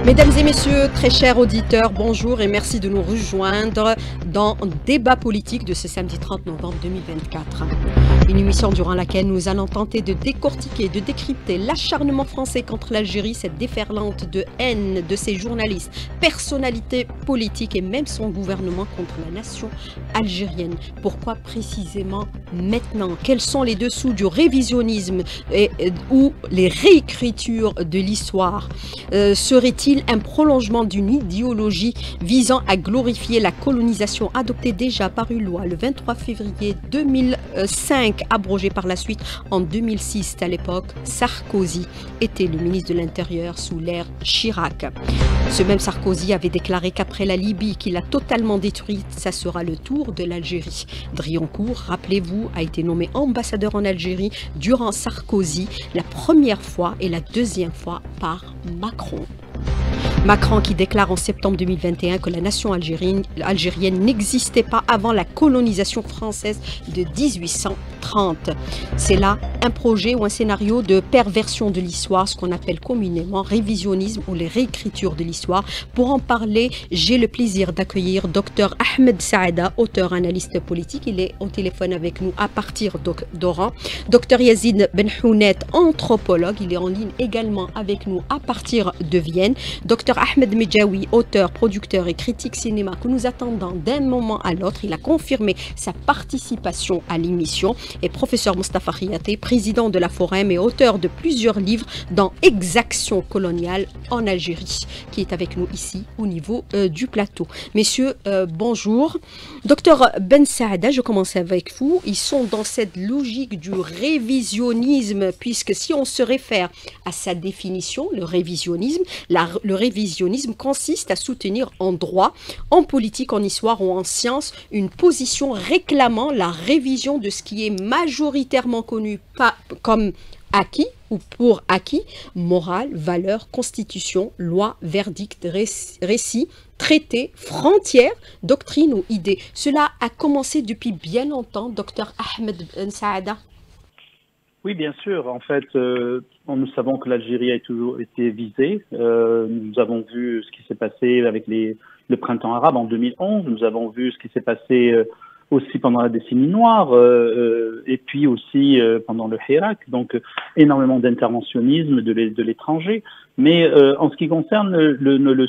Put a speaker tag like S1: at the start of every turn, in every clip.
S1: Mesdames et messieurs, très chers auditeurs, bonjour et merci de nous rejoindre dans Débat politique de ce samedi 30 novembre 2024. Une émission durant laquelle nous allons tenter de décortiquer, de décrypter l'acharnement français contre l'Algérie, cette déferlante de haine de ses journalistes, personnalités politiques et même son gouvernement contre la nation algérienne. Pourquoi précisément maintenant? Quels sont les dessous du révisionnisme ou les réécritures de l'histoire? Serait-il un prolongement d'une idéologie visant à glorifier la colonisation adoptée déjà par une loi le 23 février 2005, abrogée par la suite en 2006? À l'époque, Sarkozy était le ministre de l'Intérieur sous l'ère Chirac. Ce même Sarkozy avait déclaré qu'après la Libye, qu'il a totalement détruite, ça sera le tour de l'Algérie. Driancourt, rappelez-vous, a été nommé ambassadeur en Algérie durant Sarkozy, la première fois et la deuxième fois par Macron. Macron qui déclare en septembre 2021 que la nation algérienne n'existait pas avant la colonisation française de 1830. C'est là un projet ou un scénario de perversion de l'histoire, ce qu'on appelle communément révisionnisme ou les réécritures de l'histoire. Pour en parler, j'ai le plaisir d'accueillir Dr Ahmed Saada, auteur, analyste politique. Il est au téléphone avec nous à partir d'Oran. Dr Yazid Benhounet, anthropologue. Il est en ligne également avec nous à partir de Vienne. Dr Ahmed Medjaoui, auteur, producteur et critique cinéma que nous attendons d'un moment à l'autre. Il a confirmé sa participation à l'émission. Et professeur Mostafa Khiyaté, président de la Forum et auteur de plusieurs livres dans Exaction coloniale en Algérie, qui est avec nous ici au niveau du plateau. Messieurs, bonjour. Docteur Ben Saada, je commence avec vous. Ils sont dans cette logique du révisionnisme, puisque si on se réfère à sa définition, le révisionnisme, le révisionnisme consiste à soutenir en droit, en politique, en histoire ou en sciences une position réclamant la révision de ce qui est majoritairement connu comme acquis ou pour acquis, morale, valeur, constitution, loi, verdict, récit, traité, frontière, doctrine ou idée. Cela a commencé depuis bien longtemps, docteur Ahmed Ben Saada.
S2: Oui, bien sûr. En fait, nous savons que l'Algérie a toujours été visée. Nous avons vu ce qui s'est passé avec le printemps arabe en 2011. Nous avons vu ce qui s'est passé aussi pendant la décennie noire et puis aussi pendant le Hirak. Donc, énormément d'interventionnisme de l'étranger. Mais en ce qui concerne le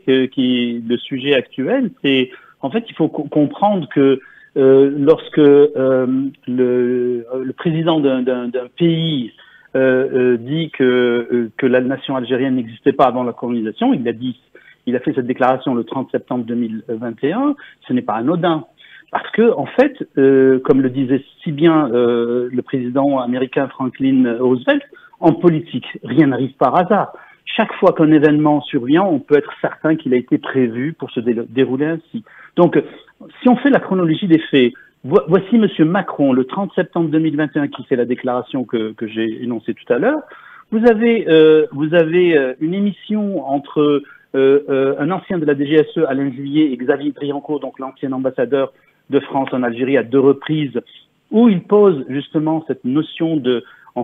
S2: sujet actuel, c'est en fait il faut comprendre que lorsque le président d'un pays dit que la nation algérienne n'existait pas avant la colonisation, il a fait cette déclaration le 30 septembre 2021, ce n'est pas anodin. Parce que, en fait, comme le disait si bien le président américain Franklin Roosevelt, en politique, rien n'arrive par hasard. Chaque fois qu'un événement survient, on peut être certain qu'il a été prévu pour se dérouler ainsi. Donc, si on fait la chronologie des faits, voici M. Macron, le 30 septembre 2021, qui fait la déclaration que j'ai énoncée tout à l'heure. Vous avez une émission entre un ancien de la DGSE, Alain Juillet, et Xavier Driancourt, donc l'ancien ambassadeur de France en Algérie, à 2 reprises, où il pose justement cette notion de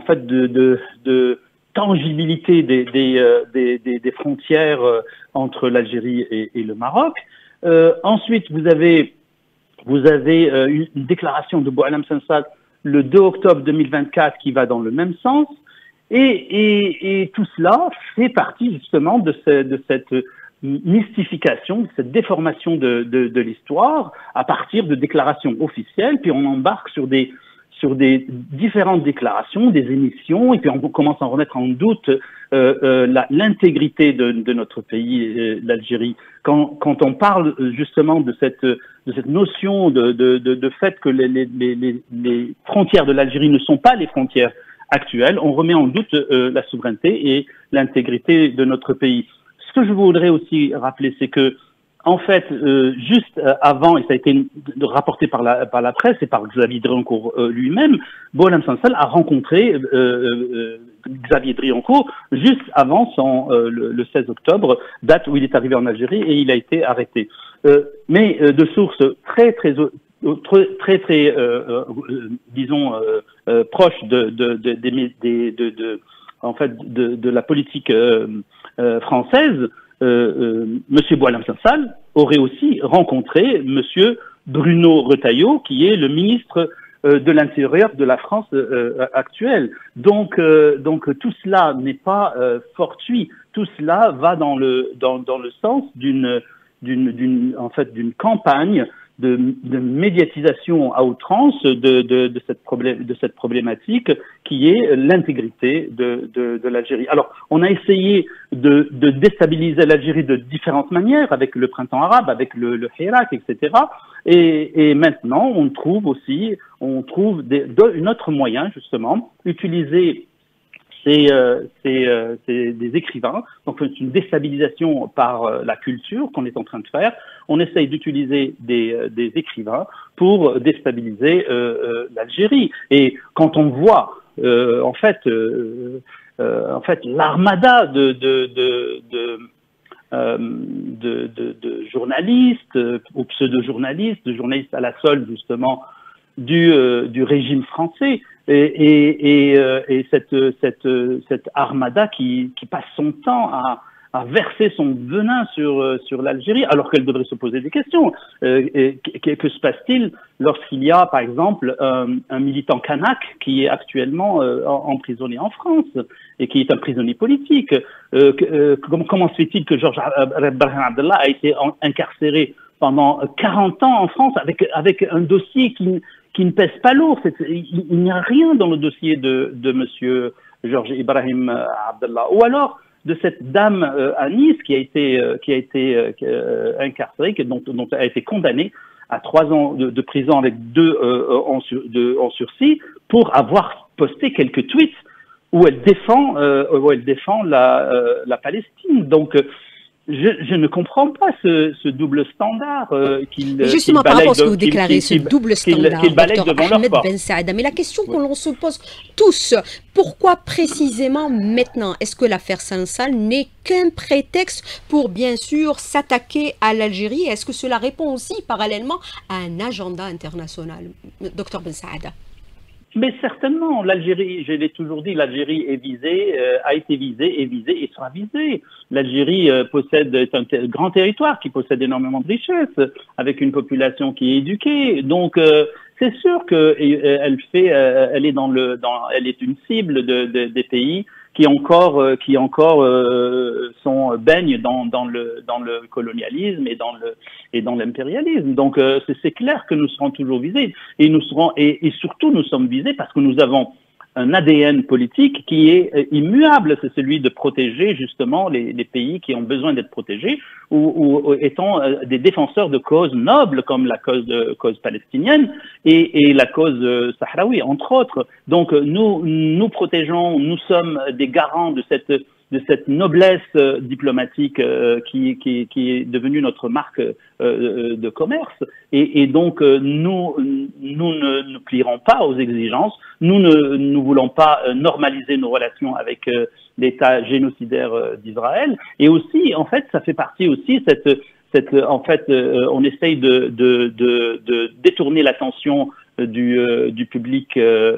S2: tangibilité des frontières entre l'Algérie et le Maroc. Ensuite, vous avez une déclaration de Boualem Sansal le 2 octobre 2024 qui va dans le même sens. Et tout cela fait partie justement de cette mystification, cette déformation de l'histoire à partir de déclarations officielles, puis on embarque sur des différentes déclarations, des émissions, et puis on commence à en remettre en doute l'intégrité de notre pays, l'Algérie. Quand on parle justement de cette notion de fait que les frontières de l'Algérie ne sont pas les frontières actuelles, on remet en doute la souveraineté et l'intégrité de notre pays. Ce que je voudrais aussi rappeler, c'est que en fait, juste avant, et ça a été rapporté par la presse et par Xavier Driancourt lui-même, Boualem Sansal a rencontré Xavier Driancourt juste avant le 16 octobre, date où il est arrivé en Algérie et il a été arrêté. Mais de sources très disons proches de la politique française, Monsieur Boualem Sansal aurait aussi rencontré Monsieur Bruno Retailleau, qui est le ministre de l'Intérieur de la France actuelle. Donc tout cela n'est pas fortuit. Tout cela va dans le sens d'une campagne de médiatisation à outrance de cette problématique qui est l'intégrité de l'Algérie. Alors, on a essayé de déstabiliser l'Algérie de différentes manières, avec le printemps arabe, avec le Hirak, etc. Et maintenant, on trouve un autre moyen, justement, utiliser des écrivains. Donc, c'est une déstabilisation par la culture qu'on est en train de faire. On essaye d'utiliser des écrivains pour déstabiliser l'Algérie. Et quand on voit, en fait, l'armada de journalistes ou pseudo-journalistes, de journalistes à la solde, justement, du régime français, et cette armada qui passe son temps à verser son venin sur l'Algérie, alors qu'elle devrait se poser des questions. Que se passe-t-il lorsqu'il y a, par exemple, un militant kanak qui est actuellement emprisonné en France et qui est un prisonnier politique? Comment se fait-il que Georges Brahim Abdallah a été incarcéré pendant 40 ans en France avec un dossier qui ne pèse pas lourd? Il n'y a rien dans le dossier de monsieur Georges Ibrahim Abdallah. Ou alors de cette dame à Nice qui a été incarcérée, dont a été condamnée à 3 ans de prison avec 2 en sursis pour avoir posté quelques tweets où elle défend la Palestine. Donc je ne comprends pas ce double standard
S1: justement par rapport à ce que vous déclarez, ce double standard, Dr Ahmed Ben Saada. Mais la question que l'on se pose tous, pourquoi précisément maintenant? Est-ce que l'affaire Sansal n'est qu'un prétexte pour bien sûr s'attaquer à l'Algérie? Est-ce que cela répond aussi parallèlement à un agenda international, Dr Ben Saada?
S2: Mais certainement, l'Algérie, je l'ai toujours dit, l'Algérie est visée, a été visée, est visée et sera visée. L'Algérie est un grand territoire qui possède énormément de richesses, avec une population qui est éduquée. Donc, c'est sûr que elle est une cible des pays qui encore baignent dans le colonialisme et dans l'impérialisme. Donc c'est clair que nous serons toujours visés et surtout nous sommes visés parce que nous avons un ADN politique qui est immuable, c'est celui de protéger justement les pays qui ont besoin d'être protégés ou étant des défenseurs de causes nobles comme la cause palestinienne et la cause sahraoui, entre autres. Donc nous protégeons, nous sommes des garants de cette noblesse diplomatique qui est devenue notre marque de commerce. Et donc, nous ne plierons pas aux exigences. Nous ne voulons pas normaliser nos relations avec l'État génocidaire d'Israël. Et aussi, en fait, ça fait partie aussi on essaye de détourner l'attention du public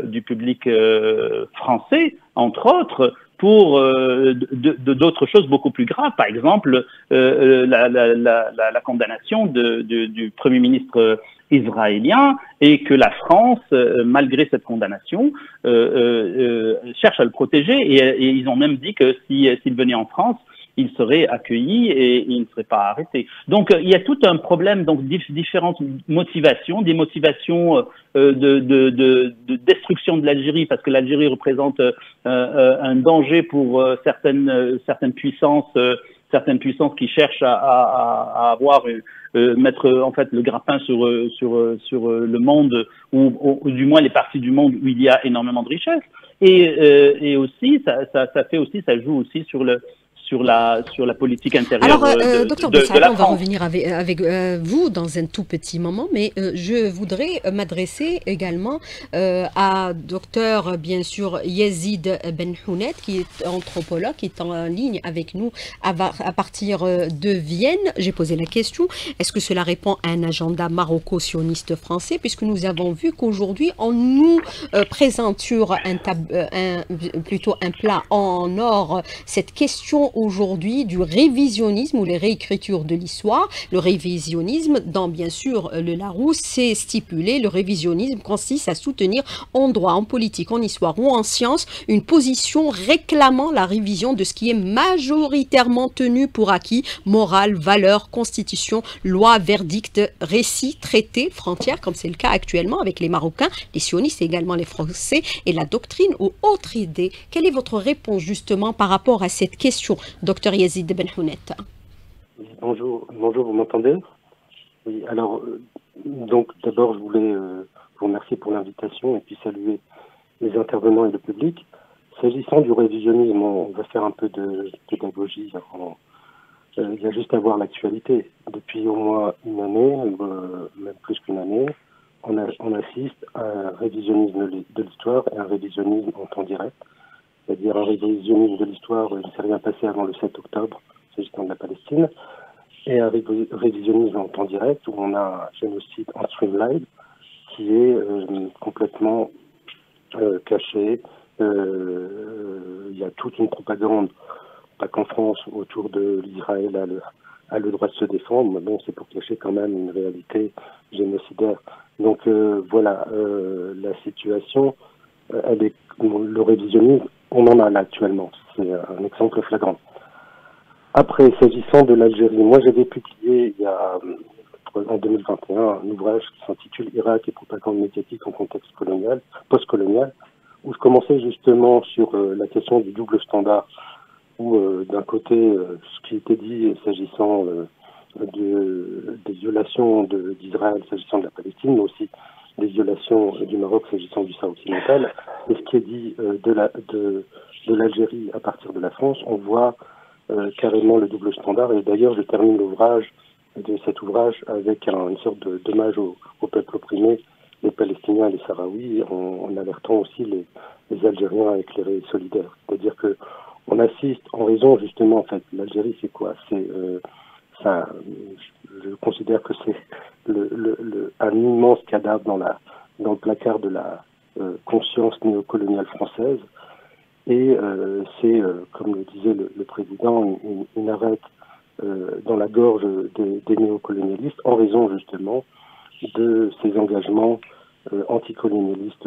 S2: français, entre autres, pour d'autres choses beaucoup plus graves, par exemple la condamnation du Premier ministre israélien, et que la France, malgré cette condamnation, cherche à le protéger, et ils ont même dit que s'il venait en France, il serait accueilli et il ne serait pas arrêté. Donc il y a tout un problème, donc différentes motivations, des motivations de destruction de l'Algérie, parce que l'Algérie représente un danger pour certaines puissances qui cherchent à mettre en fait le grappin sur le monde, ou du moins les parties du monde où il y a énormément de richesses, et aussi ça joue aussi sur la politique intérieure.
S1: Alors, docteur Bessara, on va revenir avec vous dans un tout petit moment, mais je voudrais m'adresser également à docteur, bien sûr, Yazid Benhounet, qui est anthropologue, qui est en ligne avec nous à partir de Vienne. J'ai posé la question, est-ce que cela répond à un agenda maroco-sioniste français, puisque nous avons vu qu'aujourd'hui, on nous présente sur plutôt un plat en or cette question aujourd'hui du révisionnisme ou les réécritures de l'histoire. Le révisionnisme, dans bien sûr le Larousse, c'est stipulé. Le révisionnisme consiste à soutenir en droit, en politique, en histoire ou en sciences une position réclamant la révision de ce qui est majoritairement tenu pour acquis, morale, valeur, constitution, loi, verdict, récit, traité, frontière, comme c'est le cas actuellement avec les Marocains, les sionistes et également les Français, et la doctrine ou autre idée. Quelle est votre réponse justement par rapport à cette question, docteur Yazid Benhounet?
S3: Oui, bonjour, bonjour, vous m'entendez? Oui, alors, donc d'abord je voulais vous remercier pour l'invitation et puis saluer les intervenants et le public. S'agissant du révisionnisme, on va faire un peu de pédagogie. Il y a juste à voir l'actualité. Depuis au moins une année, même plus qu'une année, on assiste à un révisionnisme de l'histoire et un révisionnisme en temps direct. C'est-à-dire un révisionnisme de l'histoire, il ne s'est rien passé avant le 7 octobre, s'agissant de la Palestine, et un révisionnisme en temps direct où on a un génocide en streamline qui est complètement caché. Il y a toute une propagande, pas qu'en France, autour de l'Israël a le droit de se défendre, mais bon, c'est pour cacher quand même une réalité génocidaire. Donc voilà, la situation, le révisionnisme, on en a là actuellement. C'est un exemple flagrant. Après, s'agissant de l'Algérie, moi j'avais publié en 2021 un ouvrage qui s'intitule Irak et propagande médiatique en contexte colonial, post-colonial, où je commençais justement sur la question du double standard, où d'un côté, ce qui était dit s'agissant des violations d'Israël s'agissant de la Palestine, mais aussi des violations du Maroc s'agissant du Sahara occidental, et ce qui est dit de l'Algérie à partir de la France, on voit carrément le double standard. Et d'ailleurs, je termine cet ouvrage avec une sorte d'hommage au peuple opprimé, les Palestiniens et les Sahraouis, en alertant aussi les Algériens à éclairer et solidaires. C'est-à-dire que on assiste, en raison justement, en fait, l'Algérie, c'est quoi? C'est ça, je considère que c'est un immense cadavre dans le placard de la conscience néocoloniale française. Et c'est, comme le disait le président, une arête dans la gorge des néocolonialistes en raison justement de ces engagements anticolonialistes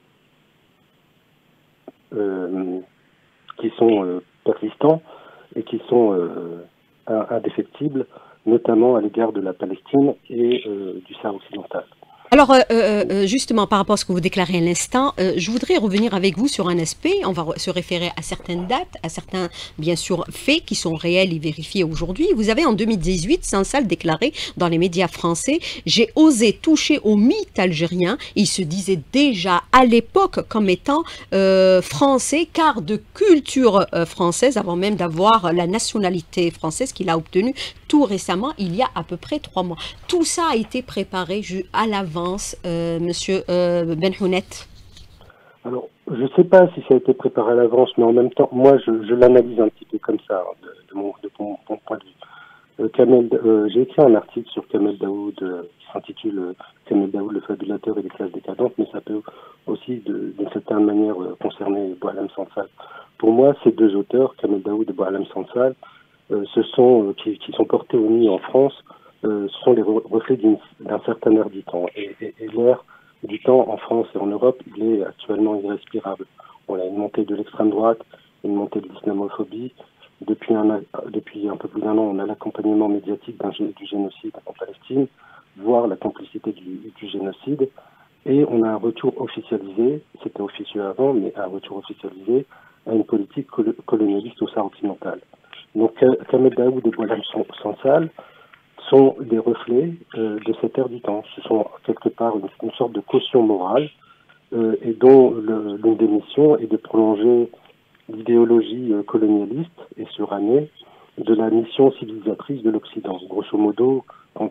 S3: qui sont persistants et qui sont indéfectibles, notamment à l'égard de la Palestine et du Sahara occidental.
S1: Alors, justement, par rapport à ce que vous déclarez à l'instant, je voudrais revenir avec vous sur un aspect. On va se référer à certaines dates, à certains, bien sûr, faits qui sont réels et vérifiés aujourd'hui. Vous avez, en 2018, sans salle déclaré dans les médias français, « J'ai osé toucher au mythe algérien ». Il se disait déjà à l'époque comme étant français, car de culture française, avant même d'avoir la nationalité française qu'il a obtenue tout récemment, il y a à peu près 3 mois. Tout ça a été préparé à l'avance, Monsieur Benhounet?
S3: Alors, je ne sais pas si ça a été préparé à l'avance, mais en même temps, moi, je l'analyse un petit peu comme ça, de mon point de vue. J'ai écrit un article sur Kamel Daoud qui s'intitule Kamel Daoud, le fabulateur et les classes décadentes, mais ça peut aussi, d'une certaine manière, concerner Boualem Sansal. Pour moi, ces deux auteurs, Kamel Daoud et Boualem Sansal, qui sont portés au nu en France, ce sont les reflets d'un certain air du temps. Et l'air du temps en France et en Europe, il est actuellement irrespirable. On a une montée de l'extrême droite, une montée de l'islamophobie. Depuis un peu plus d'1 an, on a l'accompagnement médiatique du génocide en Palestine, voire la complicité du génocide. Et on a un retour officialisé, c'était officieux avant, mais un retour officialisé à une politique colonialiste au Sahara occidental. Donc Kamel Daoud et Boualem Sansal sont des reflets de cette ère du temps. Ce sont quelque part une sorte de caution morale et dont l'une des missions est de prolonger l'idéologie colonialiste et surannée de la mission civilisatrice de l'Occident. Grosso modo, quand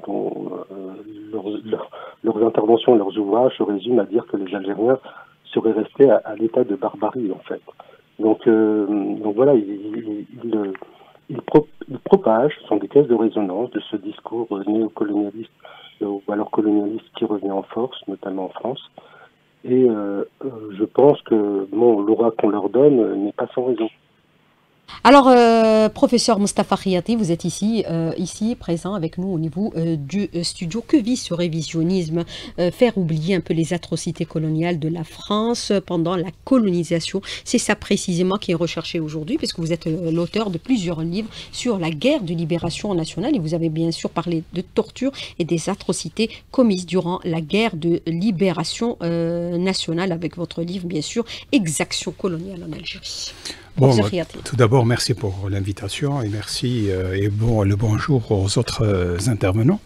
S3: leurs interventions, leurs ouvrages se résument à dire que les Algériens seraient restés à l'état de barbarie, en fait. Donc voilà, ils propagent, ce sont des caisses de résonance de ce discours néocolonialiste ou alors colonialiste qui revient en force, notamment en France. Et je pense que l'aura qu'on leur donne n'est pas sans raison.
S1: Alors, professeur Moustapha Khiyati, vous êtes ici présent avec nous au niveau du studio. Que vit ce révisionnisme? Faire oublier un peu les atrocités coloniales de la France pendant la colonisation. C'est ça précisément qui est recherché aujourd'hui, puisque vous êtes l'auteur de plusieurs livres sur la guerre de libération nationale et vous avez bien sûr parlé de torture et des atrocités commises durant la guerre de libération nationale avec votre livre, bien sûr, Exaction coloniale en Algérie.
S4: Bon, tout d'abord, merci pour l'invitation et merci et le bonjour aux autres intervenants.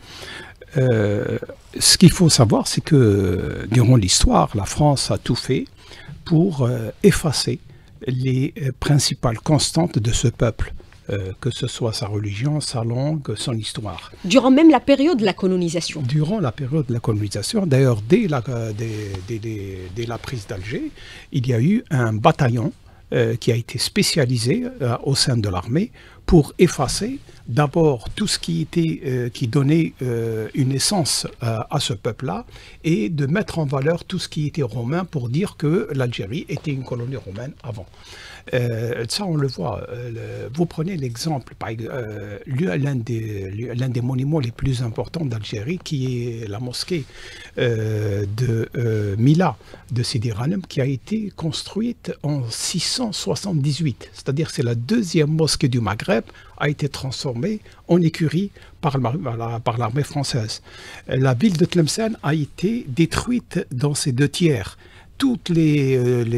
S4: Ce qu'il faut savoir, c'est que durant l'histoire, la France a tout fait pour effacer les principales constantes de ce peuple, que ce soit sa religion, sa langue, son histoire.
S1: Durant même la période de la colonisation.
S4: Durant la période de la colonisation, d'ailleurs, dès la prise d'Alger, il y a eu un bataillon qui a été spécialisé au sein de l'armée pour effacer d'abord tout ce qui donnait une essence à ce peuple-là et de mettre en valeur tout ce qui était romain pour dire que l'Algérie était une colonie romaine avant. Ça, on le voit. Vous prenez l'exemple, l'un des monuments les plus importants d'Algérie, qui est la mosquée de Mila de Sidi Ghanem, qui a été construite en 678. C'est-à-dire c'est la deuxième mosquée du Maghreb, a été transformée en écurie par l'armée française. La ville de Tlemcen a été détruite dans ses 2/3. Toutes les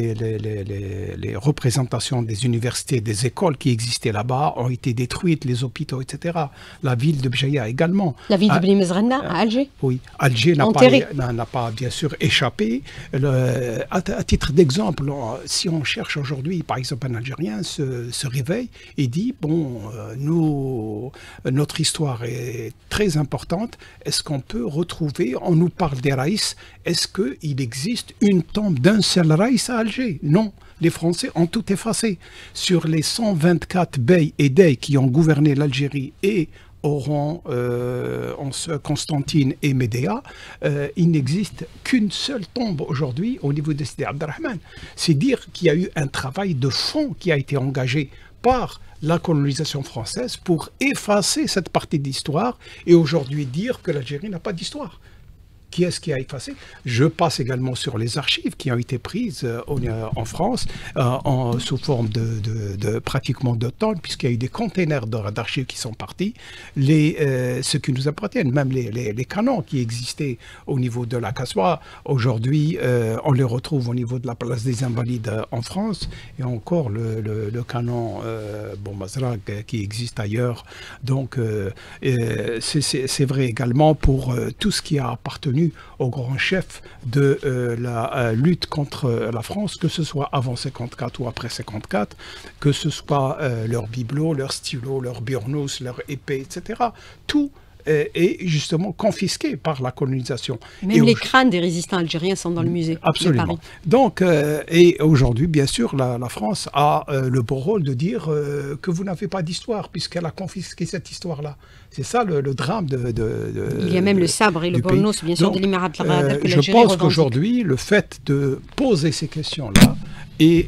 S4: représentations des universités, des écoles qui existaient là-bas ont été détruites, les hôpitaux, etc. La ville de Bjaïa également.
S1: La ville de Bni Mezrana à Alger.
S4: Oui, Alger n'a pas bien sûr échappé. À titre d'exemple, si on cherche aujourd'hui, par exemple, un Algérien se réveille et dit, bon, notre histoire est très importante, est-ce qu'on peut retrouver, on nous parle des raïs, est-ce qu'il existe une tombe d'un seul raïs à Alger? Non, les Français ont tout effacé. Sur les 124 beys et dey qui ont gouverné l'Algérie et Oran, Constantine et Médéa, il n'existe qu'une seule tombe aujourd'hui au niveau de Sidi Abderrahmane. C'est dire qu'il y a eu un travail de fond qui a été engagé par la colonisation française pour effacer cette partie d'histoire et aujourd'hui dire que l'Algérie n'a pas d'histoire. Qui est-ce qui a effacé? Je passe également sur les archives qui ont été prises en France sous forme de pratiquement de tonnes, puisqu'il y a eu des containers d'archives qui sont partis. Ceux qui nous appartiennent, même les canons qui existaient au niveau de la Kassoua, aujourd'hui, on les retrouve au niveau de la place des Invalides en France, et encore le canon Mazrak qui existe ailleurs. Donc, c'est vrai également pour tout ce qui a appartenu au grand chef de la lutte contre la France, que ce soit avant 54 ou après 54, que ce soit leurs bibelots, leurs stylos, leurs burnous, leurs épées, etc. Tout est justement confisqué par la colonisation.
S1: Même les crânes des résistants algériens sont dans le musée.
S4: Absolument. De Paris. Donc, et aujourd'hui, bien sûr, la France a le beau rôle de dire que vous n'avez pas d'histoire, puisqu'elle a confisqué cette histoire-là. C'est ça le drame
S1: Il y a même le sabre et le bolnos, bien sûr, de l'Émirat de l'Arabe.
S4: Je pense qu'aujourd'hui, le fait de poser ces questions-là et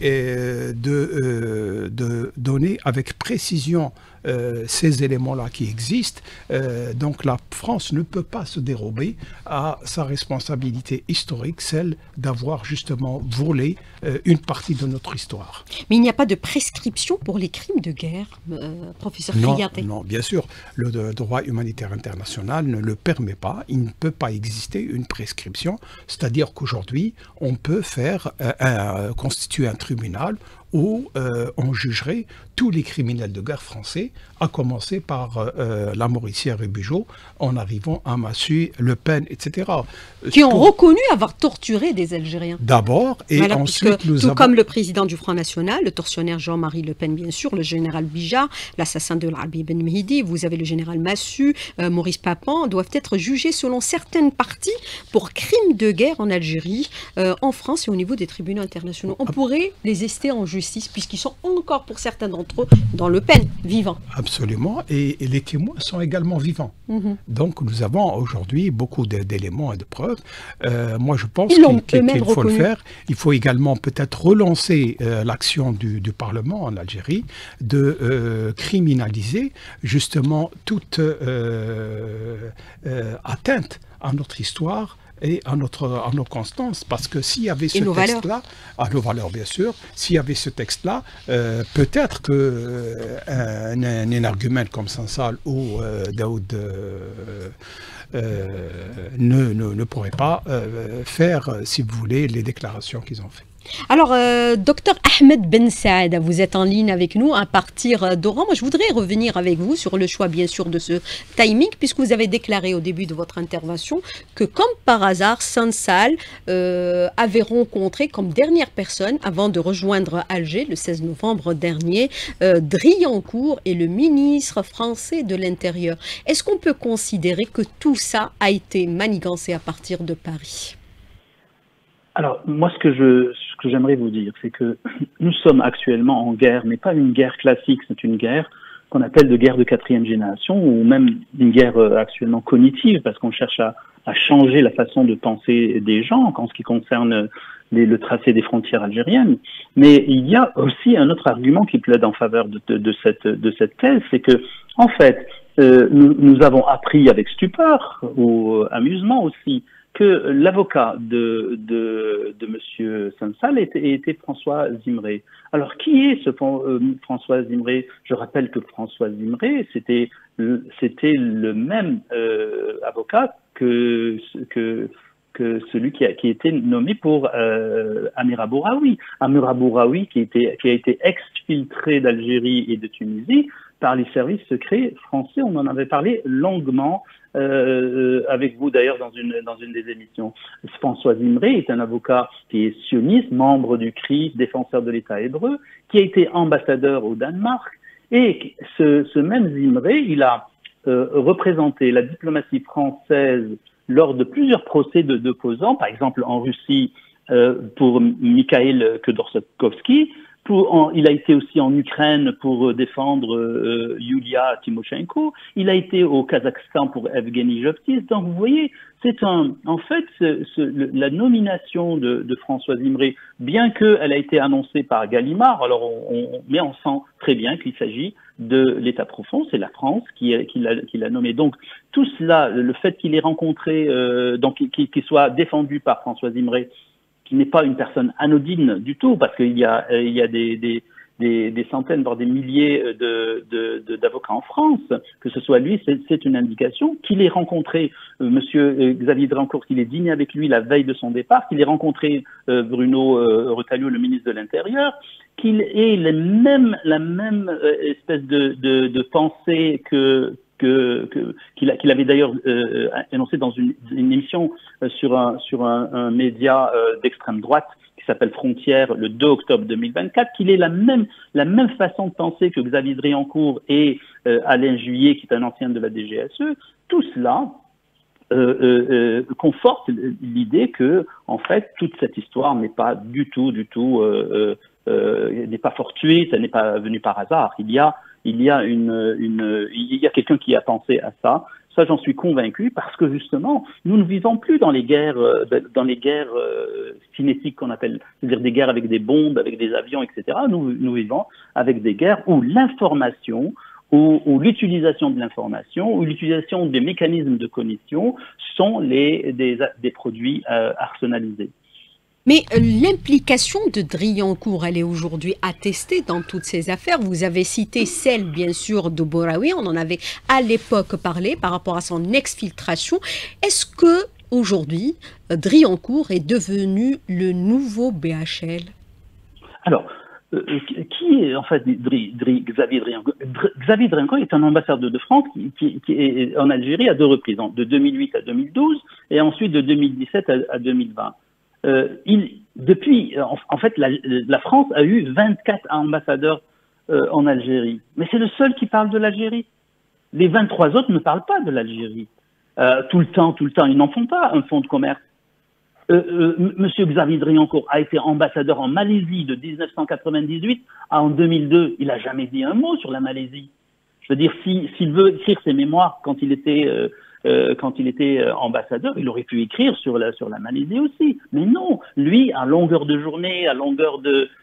S4: de donner avec précision ces éléments-là qui existent, donc la France ne peut pas se dérober à sa responsabilité historique, celle d'avoir justement volé une partie de notre histoire.
S1: Mais il n'y a pas de prescription pour les crimes de guerre, professeur Khiyati?
S4: Non, bien sûr, le droit humanitaire international ne le permet pas, il ne peut pas exister une prescription, c'est-à-dire qu'aujourd'hui, on peut constituer un tribunal où on jugerait tous les criminels de guerre français, à commencer par la Mauricière et Bugeaud, en arrivant à Massu, Le Pen, etc.
S1: Qui ont reconnu avoir torturé des Algériens.
S4: D'abord, et voilà, ensuite
S1: comme le président du Front National, le tortionnaire Jean-Marie Le Pen, bien sûr, le général Bijard, l'assassin de l'Arbi Ben Mehdi, vous avez le général Massu, Maurice Papin, doivent être jugés selon certaines parties pour crimes de guerre en Algérie, en France et au niveau des tribunaux internationaux. On pourrait les ester en justice justice, puisqu'ils sont encore, pour certains d'entre eux, dans le peine, vivants.
S4: Absolument, et les témoins sont également vivants. Donc nous avons aujourd'hui beaucoup d'éléments et de preuves. Moi je pense qu'il faut le faire. Il faut également peut-être relancer l'action du Parlement en Algérie de criminaliser justement toute atteinte à notre histoire et à nos constances, parce que s'il y avait ce texte-là, à nos valeurs bien sûr, s'il y avait ce texte-là, peut-être qu'un énergumène comme Sansal ou Daoud ne pourrait pas faire, si vous voulez, les déclarations qu'ils ont faites.
S1: Alors, docteur Ahmed Ben Saada, vous êtes en ligne avec nous à partir d'Oran. Moi, je voudrais revenir avec vous sur le choix, bien sûr, de ce timing, puisque vous avez déclaré au début de votre intervention que, comme par hasard, Sansal avait rencontré comme dernière personne, avant de rejoindre Alger, le 16 novembre dernier, Driancourt et le ministre français de l'Intérieur. Est-ce qu'on peut considérer que tout ça a été manigancé à partir de Paris ?
S2: Alors, moi, ce que j'aimerais vous dire, c'est que nous sommes actuellement en guerre, mais pas une guerre classique, c'est une guerre qu'on appelle de guerre de quatrième génération, ou même une guerre actuellement cognitive, parce qu'on cherche à changer la façon de penser des gens en ce qui concerne le tracé des frontières algériennes. Mais il y a aussi un autre argument qui plaide en faveur de cette thèse, c'est que, en fait, nous avons appris avec stupeur, ou amusement aussi, que l'avocat de M. Sansal était François Zimré. Alors, qui est ce François Zimré? Je rappelle que François Zimré, c'était le même avocat que celui qui a été nommé pour Amir Abouraoui. Amir Abouraoui qui a été exfiltré d'Algérie et de Tunisie par les services secrets français. On en avait parlé longuement avec vous d'ailleurs dans une des émissions. François Zimré est un avocat qui est sioniste, membre du CRI, défenseur de l'État hébreu, qui a été ambassadeur au Danemark. Et ce même Zimré, il a représenté la diplomatie française lors de plusieurs procès d'opposants, par exemple en Russie pour Mikhail Khodorkovsky. Il a été aussi en Ukraine pour défendre Yulia Tymoshenko. Il a été au Kazakhstan pour Evgeny Zhovtis. Donc vous voyez, en fait, la nomination de François Zimré, bien qu'elle a été annoncée par Gallimard, alors mais on sent très bien qu'il s'agit de l'État profond, c'est la France qui l'a nommé. Donc tout cela, le fait qu'il ait rencontré, donc qu'il soit défendu par François Zimré, qui n'est pas une personne anodine du tout, parce qu'il y a des centaines, voire des milliers d'avocats en France, que ce soit lui, c'est une indication. Qu'il ait rencontré Monsieur Xavier Driancourt, qu'il ait dîné avec lui la veille de son départ, qu'il ait rencontré Bruno Retailleau, le ministre de l'Intérieur, qu'il ait la même espèce de pensée qu'il avait d'ailleurs énoncé dans une émission sur un média d'extrême droite qui s'appelle Frontières le 2 octobre 2024, qu'il ait la même façon de penser que Xavier Driancourt et Alain Juillet, qui est un ancien de la DGSE. Tout cela conforte l'idée que, en fait, toute cette histoire n'est pas du tout n'est pas fortuite, elle n'est pas venue par hasard. Il y a quelqu'un qui a pensé à ça. Ça, j'en suis convaincu, parce que justement, nous ne vivons plus dans les guerres cinétiques qu'on appelle, c'est-à-dire des guerres avec des bombes, avec des avions, etc. Nous vivons avec des guerres où l'information, où l'utilisation de l'information, où l'utilisation des mécanismes de cognition sont des produits arsenalisés.
S1: Mais l'implication de Driancourt, elle est aujourd'hui attestée dans toutes ces affaires. Vous avez cité celle, bien sûr, de Bouraoui. On en avait à l'époque parlé par rapport à son exfiltration. Est-ce que aujourd'hui, Driancourt est devenu le nouveau BHL?
S2: Alors, qui est en fait Xavier Driancourt? Xavier Driancourt est un ambassadeur de France qui est en Algérie à 2 reprises, de 2008 à 2012 et ensuite de 2017 à 2020. En fait, la France a eu 24 ambassadeurs en Algérie. Mais c'est le seul qui parle de l'Algérie. Les 23 autres ne parlent pas de l'Algérie. Tout le temps, ils n'en font pas un fonds de commerce. Monsieur Xavier Driancourt a été ambassadeur en Malaisie de 1998 à en 2002. Il n'a jamais dit un mot sur la Malaisie. Je veux dire, s'il veut écrire ses mémoires quand il était ambassadeur, il aurait pu écrire sur la Malaisie aussi. Mais non, lui, à longueur de journée, à longueur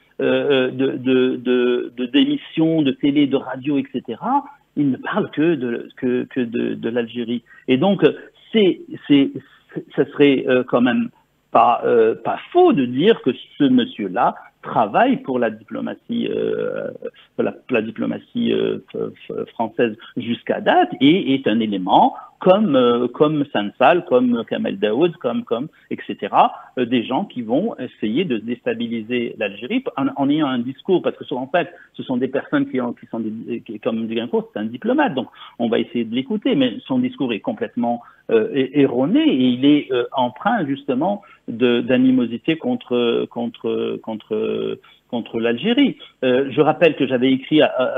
S2: d'émissions, de télé, de radio, etc., il ne parle que de l'Algérie. Et donc, ça serait quand même pas faux de dire que ce monsieur-là travaille pour la diplomatie, française jusqu'à date et est un élément comme Sansal, comme Kamel Daoud, etc. Des gens qui vont essayer de déstabiliser l'Algérie en ayant un discours, parce que en fait, ce sont des personnes qui sont comme Driancourt, c'est un diplomate, donc on va essayer de l'écouter, mais son discours est complètement erroné et il est empreint justement d'animosité contre l'Algérie. Je rappelle que j'avais écrit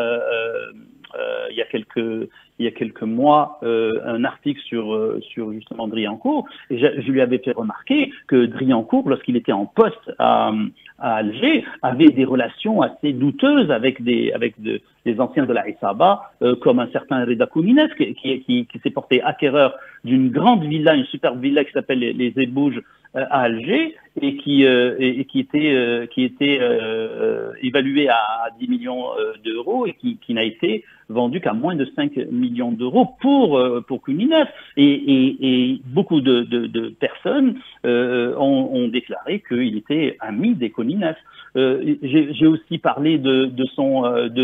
S2: il y a quelques mois un article sur justement Driancourt et je lui avais fait remarquer que Driancourt, lorsqu'il était en poste à Alger, avait des relations assez douteuses avec des anciens de la Isaba, comme un certain Reda Kouminef qui s'est porté acquéreur d'une grande villa, une superbe villa qui s'appelle les Ébouges à Alger et qui était évalué à 10 millions d'euros et qui n'a été vendu qu'à moins de 5 millions d'euros pour Kouminef. Et beaucoup de personnes ont déclaré qu'il était ami des Kouminef. J'ai aussi parlé de son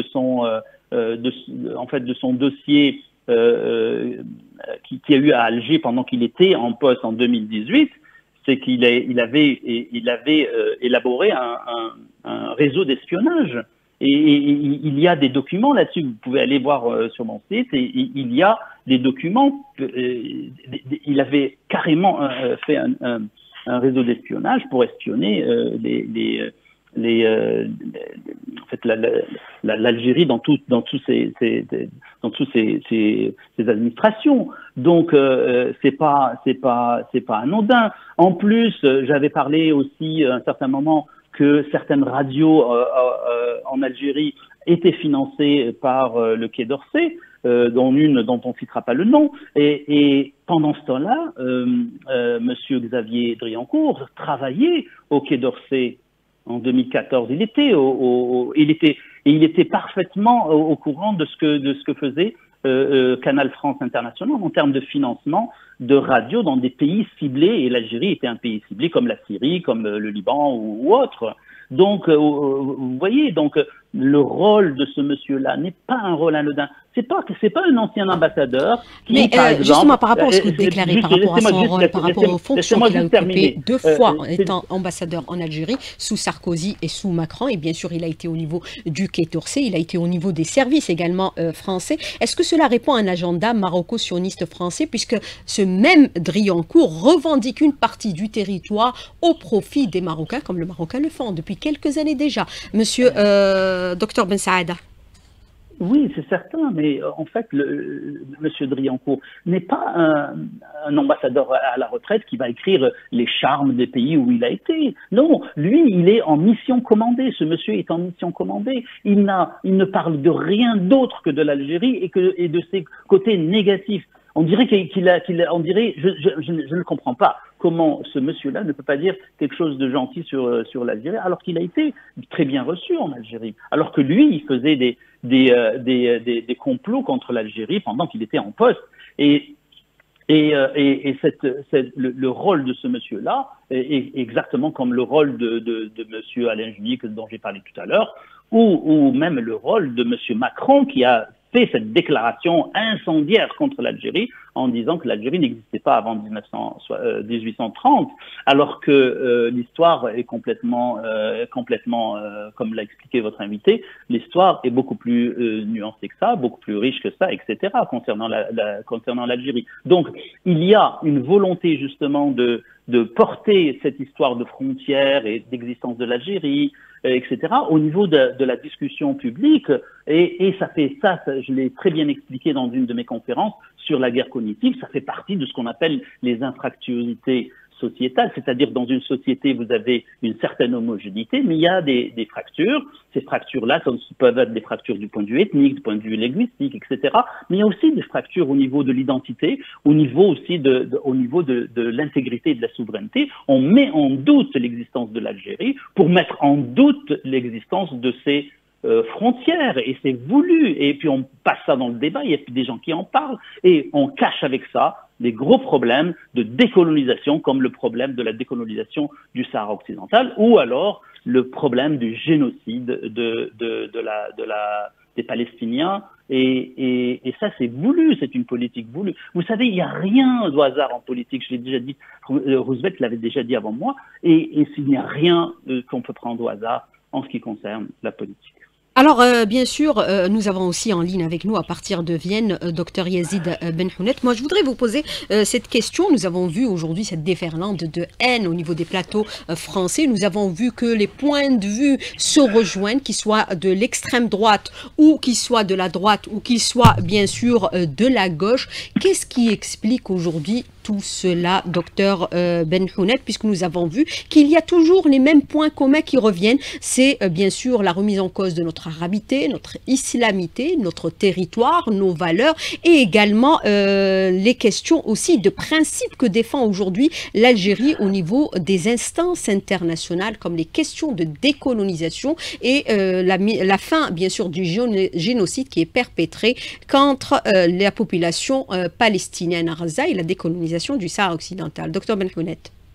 S2: dossier qui a eu à Alger pendant qu'il était en poste en 2018. C'est qu'il avait élaboré un réseau d'espionnage. Et il y a des documents là-dessus, vous pouvez aller voir sur mon site, et il y a des documents, il avait carrément fait un réseau d'espionnage pour espionner l'Algérie dans toutes ses administrations. Donc c'est pas anodin. En plus, j'avais parlé aussi à un certain moment que certaines radios en Algérie étaient financées par le Quai d'Orsay, dont une dont on ne citera pas le nom. Et pendant ce temps-là, Monsieur Xavier Driancourt travaillait au Quai d'Orsay en 2014. Il était parfaitement au courant de ce que faisait Canal France International en termes de financement de radio dans des pays ciblés, et l'Algérie était un pays ciblé comme la Syrie, comme le Liban ou autre. Donc, vous voyez, donc le rôle de ce monsieur-là n'est pas un rôle anodin. C'est pas un ancien ambassadeur qui,
S1: mais
S2: par exemple,
S1: justement, par rapport à ce que vous déclarez, par rapport à son rôle, par rapport aux fonctions qu'il a occupées deux fois étant ambassadeur en Algérie, sous Sarkozy et sous Macron, et bien sûr, il a été au niveau du Quai d'Orsay, il a été au niveau des services également français. Est-ce que cela répond à un agenda maroco-sioniste français, puisque ce même Driancourt revendique une partie du territoire au profit des Marocains, comme le Marocain le font depuis quelques années déjà. Monsieur Dr Ben Saada.
S2: Oui, c'est certain, mais en fait, Monsieur Driancourt n'est pas un ambassadeur à la retraite qui va écrire les charmes des pays où il a été. Non, lui, il est en mission commandée. Ce monsieur est en mission commandée. Il ne parle de rien d'autre que de l'Algérie et de ses côtés négatifs. On dirait je ne comprends pas comment ce monsieur-là ne peut pas dire quelque chose de gentil sur l'Algérie, alors qu'il a été très bien reçu en Algérie, alors que lui, il faisait des complots contre l'Algérie pendant qu'il était en poste. Et le rôle de ce monsieur-là est exactement comme le rôle de monsieur Alain Juppé, dont j'ai parlé tout à l'heure, ou même le rôle de monsieur Macron, qui a fait cette déclaration incendiaire contre l'Algérie en disant que l'Algérie n'existait pas avant 1830, alors que l'histoire est complètement, comme l'a expliqué votre invité, l'histoire est beaucoup plus nuancée que ça, beaucoup plus riche que ça, etc., concernant l'Algérie. Donc, il y a une volonté justement de porter cette histoire de frontières et d'existence de l'Algérie, etc., au niveau de la discussion publique, et ça fait ça, je l'ai très bien expliqué dans une de mes conférences sur la guerre cognitive, ça fait partie de ce qu'on appelle les infractuosités sociétale, c'est-à-dire dans une société, vous avez une certaine homogénéité, mais il y a des fractures. Ces fractures-là peuvent être des fractures du point de vue ethnique, du point de vue linguistique, etc. Mais il y a aussi des fractures au niveau de l'identité, au niveau aussi au niveau de l'intégrité et de la souveraineté. On met en doute l'existence de l'Algérie pour mettre en doute l'existence de ses frontières, et c'est voulu, et puis on passe ça dans le débat, il y a des gens qui en parlent, et on cache avec ça des gros problèmes de décolonisation, comme le problème de la décolonisation du Sahara occidental, ou alors le problème du génocide des Palestiniens, et ça c'est voulu, c'est une politique voulue. Vous savez, il n'y a rien de hasard en politique, je l'ai déjà dit, Roosevelt l'avait déjà dit avant moi, et s'il n'y a rien qu'on peut prendre au hasard en ce qui concerne la politique.
S1: Alors, bien sûr, nous avons aussi en ligne avec nous, à partir de Vienne, Dr Yazid Benhounet. Moi, je voudrais vous poser cette question. Nous avons vu aujourd'hui cette déferlante de haine au niveau des plateaux français. Nous avons vu que les points de vue se rejoignent, qu'ils soient de l'extrême droite ou qu'ils soient de la droite ou qu'ils soient, bien sûr, de la gauche. Qu'est-ce qui explique aujourd'hui tout cela, docteur Benhounet, puisque nous avons vu qu'il y a toujours les mêmes points communs qui reviennent. C'est bien sûr la remise en cause de notre arabité, notre islamité, notre territoire, nos valeurs, et également les questions aussi de principes que défend aujourd'hui l'Algérie au niveau des instances internationales, comme les questions de décolonisation et la fin, bien sûr, du génocide qui est perpétré contre la population palestinienne à Gaza et la décolonisation du Sahara occidental. Docteur Benhounet.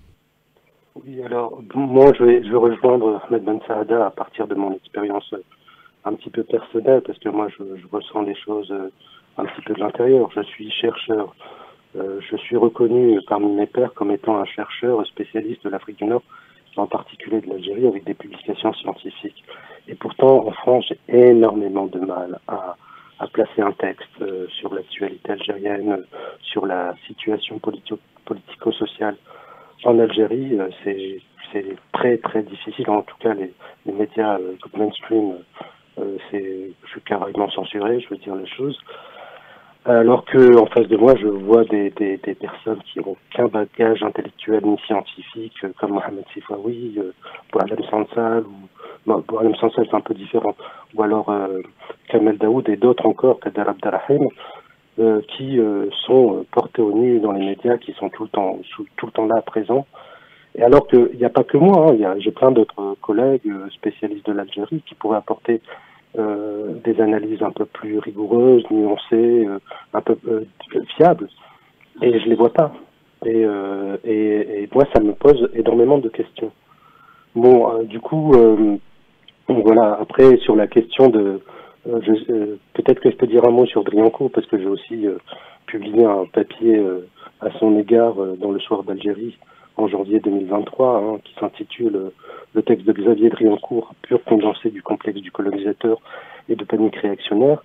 S3: Oui, alors, moi, je vais rejoindre Ahmed Ben Saada à partir de mon expérience un petit peu personnelle, parce que moi, je ressens les choses un petit peu de l'intérieur. Je suis chercheur. Je suis reconnu parmi mes pairs comme étant un chercheur spécialiste de l'Afrique du Nord, en particulier de l'Algérie, avec des publications scientifiques. Et pourtant, en France, j'ai énormément de mal à placer un texte sur l'actualité algérienne, sur la situation politico-sociale en Algérie. C'est très très difficile. En tout cas, les médias mainstream, je suis carrément censuré, je veux dire les choses. Alors que en face de moi, je vois des personnes qui n'ont aucun bagage intellectuel ni scientifique, comme Mohamed Sifawi, Boualem Sansal, Boualem Sansal c'est un peu différent, ou alors Kamel Daoud et d'autres encore, Kader Abdelrahim, qui sont portés au nu dans les médias, qui sont tout le temps là présents. Et alors qu'il n'y a pas que moi, hein, j'ai plein d'autres collègues spécialistes de l'Algérie qui pourraient apporter des analyses un peu plus rigoureuses, nuancées, un peu fiables, et je les vois pas. Et moi, ça me pose énormément de questions. Bon, du coup, voilà. Après, sur la question de, peut-être que je peux dire un mot sur Driancourt, parce que j'ai aussi publié un papier à son égard dans le Soir d'Algérie en janvier 2023, hein, qui s'intitule le texte de Xavier Driancourt, pur condensé du complexe du colonisateur et de panique réactionnaire.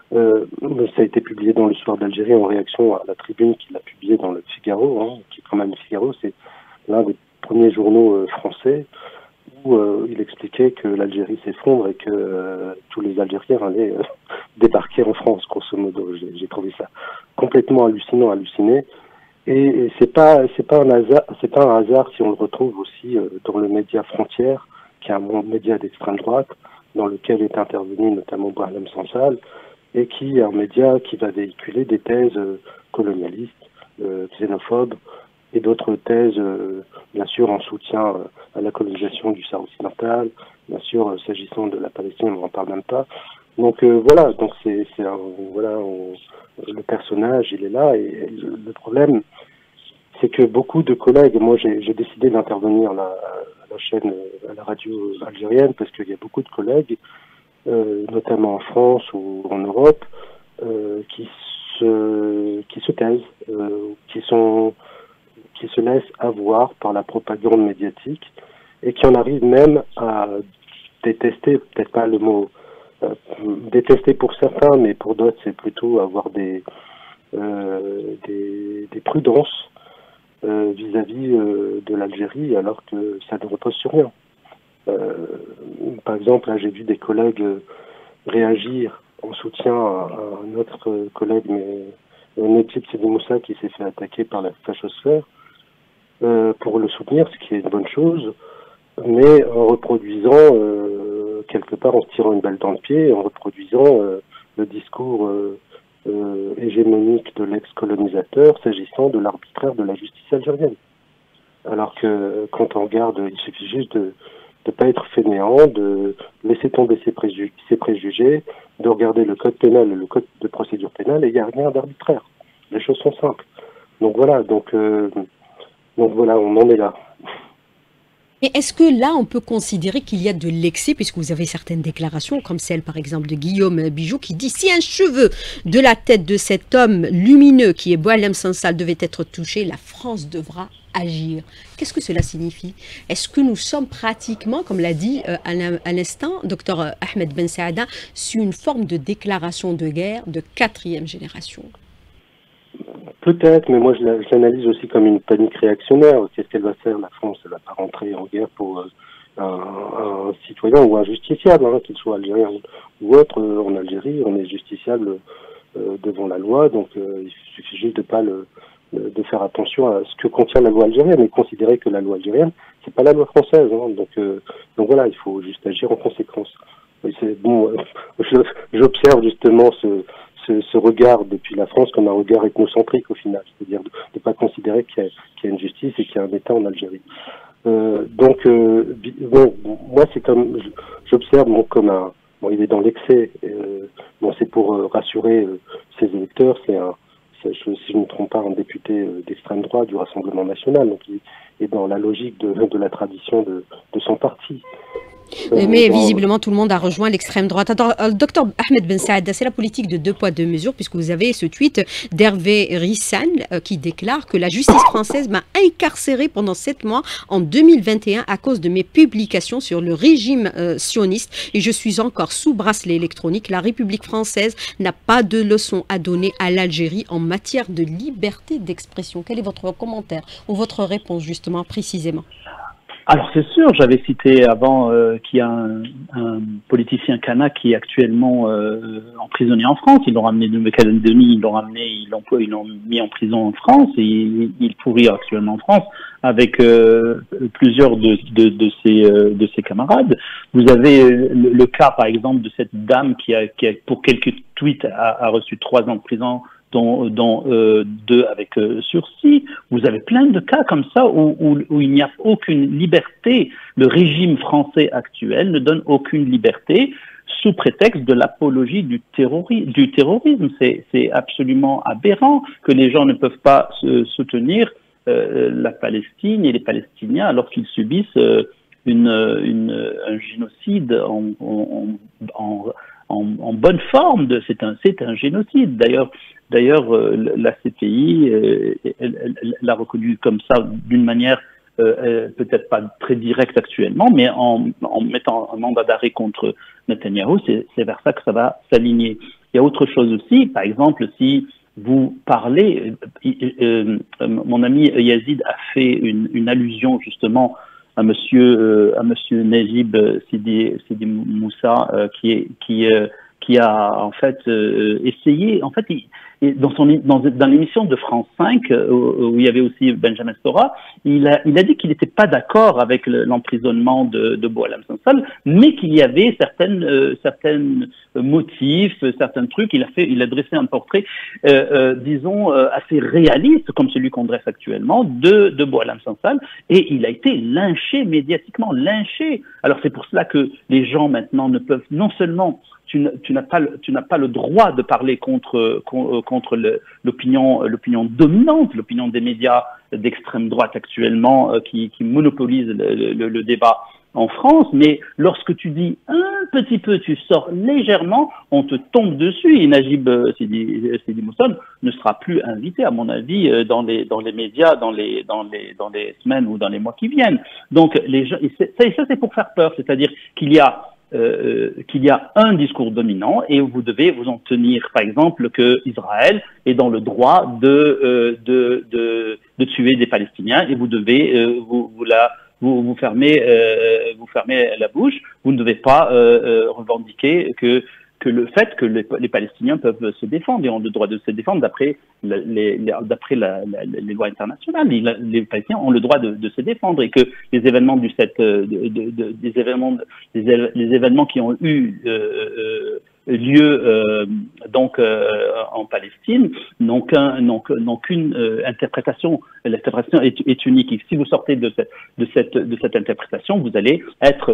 S3: Ça a été publié dans le Soir d'Algérie en réaction à la tribune qu'il a publiée dans le Figaro, hein, qui est quand même le Figaro, c'est l'un des premiers journaux français, où il expliquait que l'Algérie s'effondre et que tous les Algériens allaient débarquer en France, grosso modo. J'ai trouvé ça complètement halluciné. Et c'est pas un hasard si on le retrouve aussi dans le média Frontières, qui est un média d'extrême droite, dans lequel est intervenu notamment Boualem Sansal, et qui est un média qui va véhiculer des thèses colonialistes, xénophobes, et d'autres thèses, bien sûr, en soutien à la colonisation du Sahara occidental, bien sûr, s'agissant de la Palestine, on n'en parle même pas. Donc voilà, donc le personnage, il est là, et le problème, c'est que beaucoup de collègues, moi j'ai décidé d'intervenir à la chaîne, à la radio algérienne, parce qu'il y a beaucoup de collègues, notamment en France ou en Europe, qui se taisent, qui se laissent avoir par la propagande médiatique, et qui en arrivent même à détester, peut-être pas le mot détester pour certains, mais pour d'autres c'est plutôt avoir des prudences vis-à-vis de l'Algérie, alors que ça ne repose sur rien. Par exemple, là, j'ai vu des collègues réagir en soutien à notre collègue, mais Necip Sidi Moussa, qui s'est fait attaquer par la fachosphère, pour le soutenir, ce qui est une bonne chose, mais en reproduisant, quelque part, en se tirant une balle dans le pied, en reproduisant le discours hégémonique de l'ex-colonisateur s'agissant de l'arbitraire de la justice algérienne. Alors que quand on regarde, il suffit juste de ne pas être fainéant, de laisser tomber ses préjugés, de regarder le code pénal et le code de procédure pénale, et il n'y a rien d'arbitraire. Les choses sont simples. Donc voilà, donc voilà, on en est là.
S1: Mais est-ce que là, on peut considérer qu'il y a de l'excès, puisque vous avez certaines déclarations, comme celle par exemple de Guillaume Bijoux, qui dit « Si un cheveu de la tête de cet homme lumineux qui est Boualem Sansal devait être touché, la France devra agir ». Qu'est-ce que cela signifie? Est-ce que nous sommes pratiquement, comme l'a dit à l'instant Dr Ahmed Ben Saada, sur une forme de déclaration de guerre de 4e génération?
S3: Peut-être, mais moi je l'analyse aussi comme une panique réactionnaire. Qu'est-ce qu'elle va faire, la France? Elle va pas rentrer en guerre pour un citoyen ou un justiciable, hein, qu'il soit algérien ou autre. En Algérie, on est justiciable devant la loi, donc il suffit juste de faire attention à ce que contient la loi algérienne et considérer que la loi algérienne, c'est pas la loi française. Hein, donc voilà, il faut juste agir en conséquence. Bon, j'observe justement ce regard depuis la France comme un regard ethnocentrique au final, c'est-à-dire de ne pas considérer qu'il y a une justice et qu'il y a un État en Algérie. Bon, moi c'est comme, j'observe comme un, bon, il est dans l'excès, bon, c'est pour rassurer ses électeurs, si je ne me trompe pas, un député d'extrême droite du Rassemblement national, donc il est dans la logique de la tradition de son parti.
S1: Mais visiblement, tout le monde a rejoint l'extrême droite. Alors, docteur Ahmed Ben Saada, c'est la politique de 2 poids 2 mesures, puisque vous avez ce tweet d'Hervé Rissan qui déclare que la justice française m'a incarcéré pendant 7 mois en 2021 à cause de mes publications sur le régime sioniste et je suis encore sous bracelet électronique. La République française n'a pas de leçon à donner à l'Algérie en matière de liberté d'expression. Quel est votre commentaire ou votre réponse justement précisément?
S2: Alors c'est sûr, j'avais cité avant qu'il y a un politicien kanak qui est actuellement emprisonné en France. Ils l'ont ramené de Nouvelle-Calédonie, ils l'ont mis en prison en France et il pourrit actuellement en France avec plusieurs de ses camarades. Vous avez le cas par exemple de cette dame qui a pour quelques tweets a reçu 3 ans de prison, dont 2 avec sursis. Vous avez plein de cas comme ça où il n'y a aucune liberté. Le régime français actuel ne donne aucune liberté sous prétexte de l'apologie du terrorisme. C'est absolument aberrant que les gens ne peuvent pas soutenir la Palestine et les Palestiniens alors qu'ils subissent un génocide en bonne forme. C'est un génocide. D'ailleurs, la CPI l'a reconnu comme ça d'une manière peut-être pas très directe actuellement, mais en mettant un mandat d'arrêt contre Netanyahou, c'est vers ça que ça va s'aligner. Il y a autre chose aussi, par exemple, si vous parlez, mon ami Yazid a fait une allusion justement à monsieur Najib Sidi Moussa qui a en fait essayé, en fait, dans l'émission de France 5 où il y avait aussi Benjamin Stora, il a dit qu'il n'était pas d'accord avec l'emprisonnement de Boualem Sansal, mais qu'il y avait certains motifs, certains trucs. Il a dressé un portrait, disons, assez réaliste, comme celui qu'on dresse actuellement, de Boualem Sansal, et il a été lynché médiatiquement, lynché. Alors c'est pour cela que les gens maintenant ne peuvent, non seulement tu n'as pas le droit de parler contre l'opinion dominante, l'opinion des médias d'extrême droite actuellement qui monopolise le débat en France, mais lorsque tu dis un petit peu, tu sors légèrement, on te tombe dessus et Najib Sidi Moussa ne sera plus invité, à mon avis, dans les médias dans les semaines ou dans les mois qui viennent. Donc les gens, et ça c'est pour faire peur, c'est-à-dire qu'il y a un discours dominant et vous devez vous en tenir. Par exemple, que Israël est dans le droit de tuer des Palestiniens et vous devez vous fermer la bouche. Vous ne devez pas revendiquer que le fait que les Palestiniens peuvent se défendre et ont le droit de se défendre d'après les lois internationales. Les Palestiniens ont le droit de se défendre, et que les événements les événements qui ont eu lieu en Palestine n'ont qu'une interprétation. L'interprétation est unique. Et si vous sortez de cette interprétation, vous allez être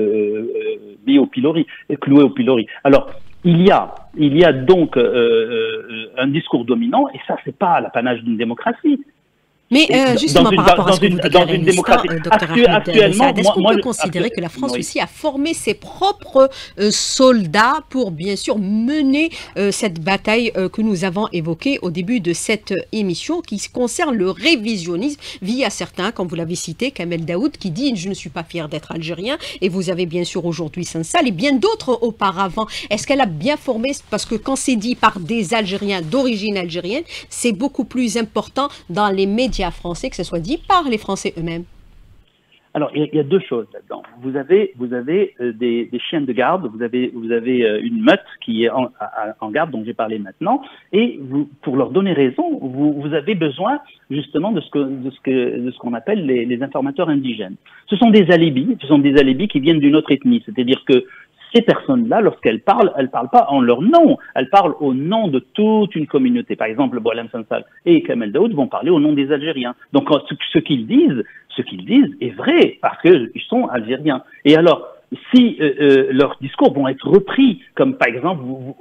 S2: mis au pilori, cloué au pilori. Alors, il y a donc un discours dominant, et ça, c'est pas l'apanage d'une démocratie.
S1: Mais justement, par rapport à ce que vous déclarez Dr Ahmed Saad, est-ce qu'on peut considérer que la France aussi a formé ses propres soldats pour bien sûr mener cette bataille que nous avons évoquée au début de cette émission, qui concerne le révisionnisme via certains, comme vous l'avez cité, Kamel Daoud, qui dit « Je ne suis pas fier d'être algérien », et vous avez bien sûr aujourd'hui Sansal et bien d'autres auparavant. Est-ce qu'elle a bien formé? Parce que quand c'est dit par des Algériens d'origine algérienne, c'est beaucoup plus important dans les médias français que ce soit dit par les Français eux-mêmes.
S2: Alors, il y a deux choses là-dedans. Vous avez des chiens de garde, vous avez une meute qui est en garde, dont j'ai parlé maintenant, et pour leur donner raison, vous avez besoin justement de ce qu'on appelle les informateurs indigènes. Ce sont des alibis qui viennent d'une autre ethnie, c'est-à-dire que ces personnes-là, lorsqu'elles parlent pas en leur nom, elles parlent au nom de toute une communauté. Par exemple, Boualem Sansal et Kamel Daoud vont parler au nom des Algériens. Donc, ce qu'ils disent est vrai, parce qu'ils sont algériens. Et alors, si leurs discours vont être repris, comme par exemple,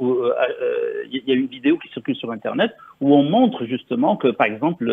S2: il y a une vidéo qui circule sur Internet où on montre justement que, par exemple,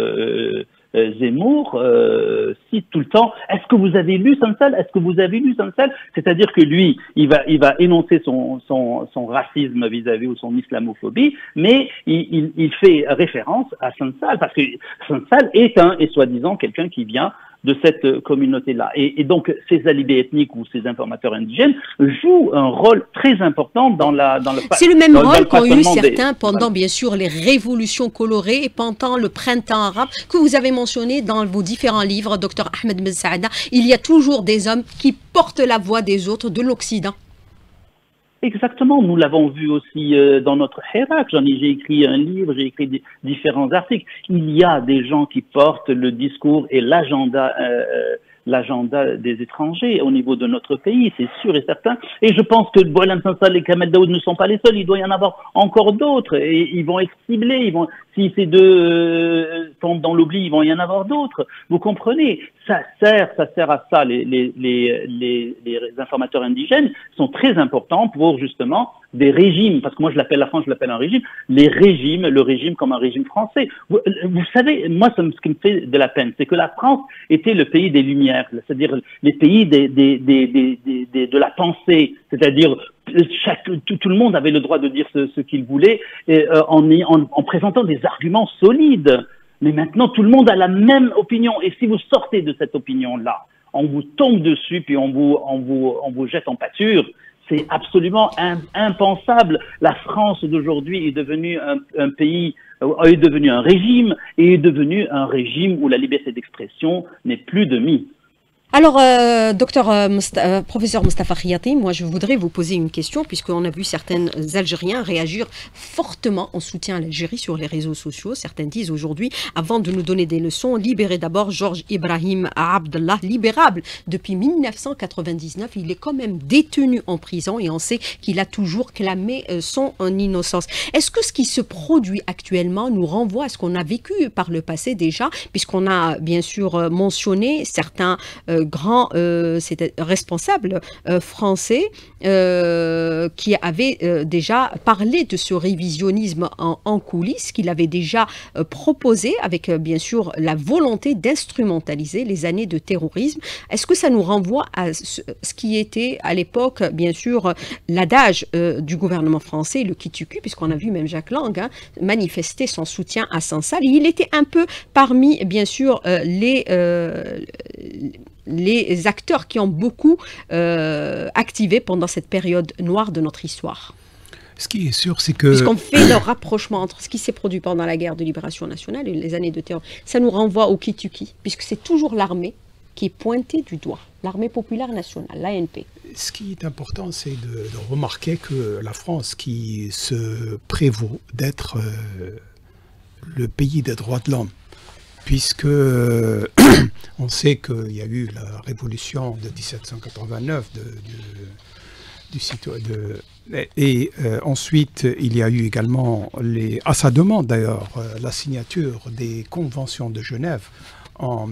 S2: Zemmour cite tout le temps « Est-ce que vous avez lu Sansal? Est-ce que vous avez lu Sansal ?» C'est-à-dire que lui, il va énoncer son racisme vis-à-vis ou son islamophobie, mais il fait référence à Sansal, parce que Sansal est soi-disant quelqu'un qui vient de cette communauté-là. Et donc, ces alibis ethniques ou ces informateurs indigènes jouent un rôle très important dans le...
S1: C'est le même rôle qu'ont eu certains pendant, bien sûr, les révolutions colorées et pendant le printemps arabe que vous avez mentionné dans vos différents livres, Dr Ahmed Saad. Il y a toujours des hommes qui portent la voix des autres, de l'Occident.
S2: Exactement, nous l'avons vu aussi dans notre Hirak. J'ai écrit un livre, j'ai écrit différents articles. Il y a des gens qui portent le discours et l'agenda des étrangers au niveau de notre pays, c'est sûr et certain. Et je pense que Boualem Sansal et Kamel Daoud ne sont pas les seuls, il doit y en avoir encore d'autres, et ils vont être ciblés, si ces deux tombent dans l'oubli, ils vont y en avoir d'autres. Vous comprenez? Ça sert à ça. Les informateurs indigènes sont très importants pour justement des régimes, parce que moi la France, je l'appelle un régime, le régime comme un régime français. Vous savez, moi, ce qui me fait de la peine, c'est que la France était le pays des Lumières, c'est-à-dire les pays de la pensée, c'est-à-dire tout le monde avait le droit de dire ce qu'il voulait, en présentant des arguments solides. Mais maintenant, tout le monde a la même opinion, et si vous sortez de cette opinion-là, on vous tombe dessus, puis on vous jette en pâture. C'est absolument impensable. La France d'aujourd'hui est devenue un pays, est devenue un régime, et est devenu un régime où la liberté d'expression n'est plus de mise.
S1: Alors, professeur Mostafa Khiati, moi je voudrais vous poser une question, puisqu'on a vu certains Algériens réagir fortement en soutien à l'Algérie sur les réseaux sociaux. Certains disent aujourd'hui, avant de nous donner des leçons, libérez d'abord Georges Ibrahim Abdallah, libérable depuis 1999. Il est quand même détenu en prison et on sait qu'il a toujours clamé son innocence. Est-ce que ce qui se produit actuellement nous renvoie à ce qu'on a vécu par le passé déjà, puisqu'on a bien sûr mentionné certains grands responsables français qui avaient déjà parlé de ce révisionnisme en coulisses, qu'il avait déjà proposé avec bien sûr la volonté d'instrumentaliser les années de terrorisme. Est-ce que ça nous renvoie à ce qui était à l'époque, bien sûr, l'adage du gouvernement français, le qui-tu-qui, puisqu'on a vu même Jacques Lang manifester son soutien à Sansal. Il était un peu parmi, bien sûr, les acteurs qui ont beaucoup activé pendant cette période noire de notre histoire.
S4: Ce qui est sûr, c'est que...
S1: Puisqu'on fait le rapprochement entre ce qui s'est produit pendant la guerre de libération nationale et les années de terreur, ça nous renvoie au qui-tu-qui, puisque c'est toujours l'armée qui est pointée du doigt, l'Armée populaire nationale, l'ANP.
S4: Ce qui est important, c'est de remarquer que la France, qui se prévaut d'être le pays des droits de l'homme, puisque on sait qu'il y a eu la révolution de 1789 et ensuite il y a eu également, à sa demande d'ailleurs, la signature des conventions de Genève en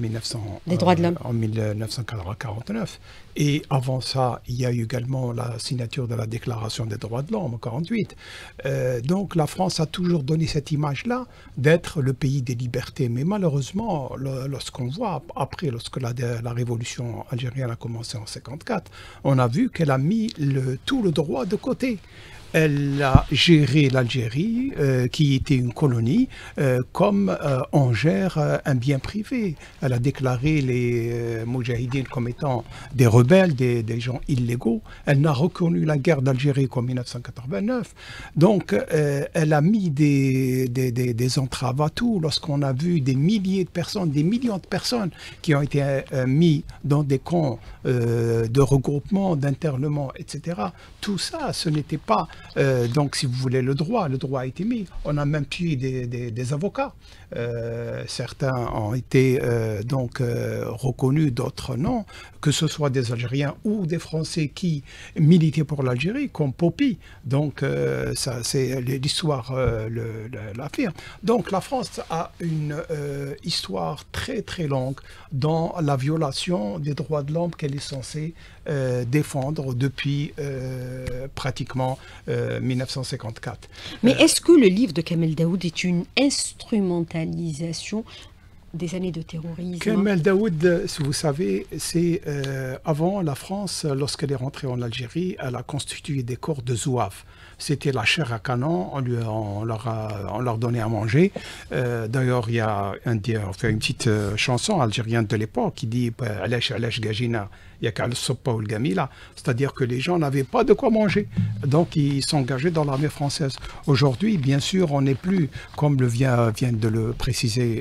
S4: 1949. Et avant ça, il y a eu également la signature de la Déclaration des droits de l'homme en 1948. Donc la France a toujours donné cette image-là d'être le pays des libertés. Mais malheureusement, lorsqu'on voit, après, lorsque la révolution algérienne a commencé en 1954, on a vu qu'elle a mis tout le droit de côté. Elle a géré l'Algérie, qui était une colonie, comme on gère un bien privé. Elle a déclaré les Moudjahidines comme étant des rebelles, des gens illégaux. Elle n'a reconnu la guerre d'Algérie qu'en 1989. Donc, elle a mis des entraves à tout. Lorsqu'on a vu des milliers de personnes, des millions de personnes qui ont été mis dans des camps de regroupement, d'internement, etc. Tout ça, ce n'était pas... donc, si vous voulez, le droit a été mis. On a même tué des avocats. Certains ont été reconnus, d'autres non, que ce soit des Algériens ou des Français qui militaient pour l'Algérie, comme Popi. Donc, ça, c'est l'histoire l'affirme. Donc, la France a une histoire très, très longue dans la violation des droits de l'homme qu'elle est censée défendre depuis pratiquement 1954.
S1: Mais est-ce que le livre de Kamel Daoud est une instrumentalisation des années de terrorisme?
S4: Kamel Daoud, si vous savez, c'est avant la France, lorsqu'elle est rentrée en Algérie, elle a constitué des corps de zouaves. C'était la chair à canon, on leur donnait à manger. D'ailleurs, il y a une petite chanson algérienne de l'époque qui dit « Alech, Alech, Gajina ». C'est-à-dire que les gens n'avaient pas de quoi manger. Donc, ils s'engageaient dans l'armée française. Aujourd'hui, bien sûr, on n'est plus, comme vient de le préciser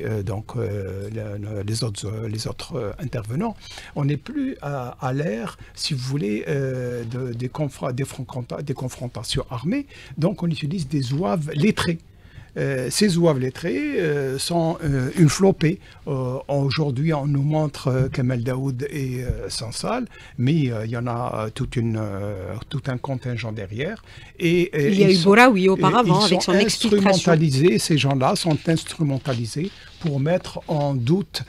S4: les autres intervenants, on n'est plus à l'ère, si vous voulez, des confrontations armées. Donc, on utilise des zouaves lettrés. Ces zouaves lettrés sont une flopée. Aujourd'hui, on nous montre Kamel Daoud et Sansal, mais il y en a tout un contingent derrière. Et,
S1: il y a eu Boraoui auparavant avec son exfiltration.
S4: Ces gens-là sont instrumentalisés pour mettre en doute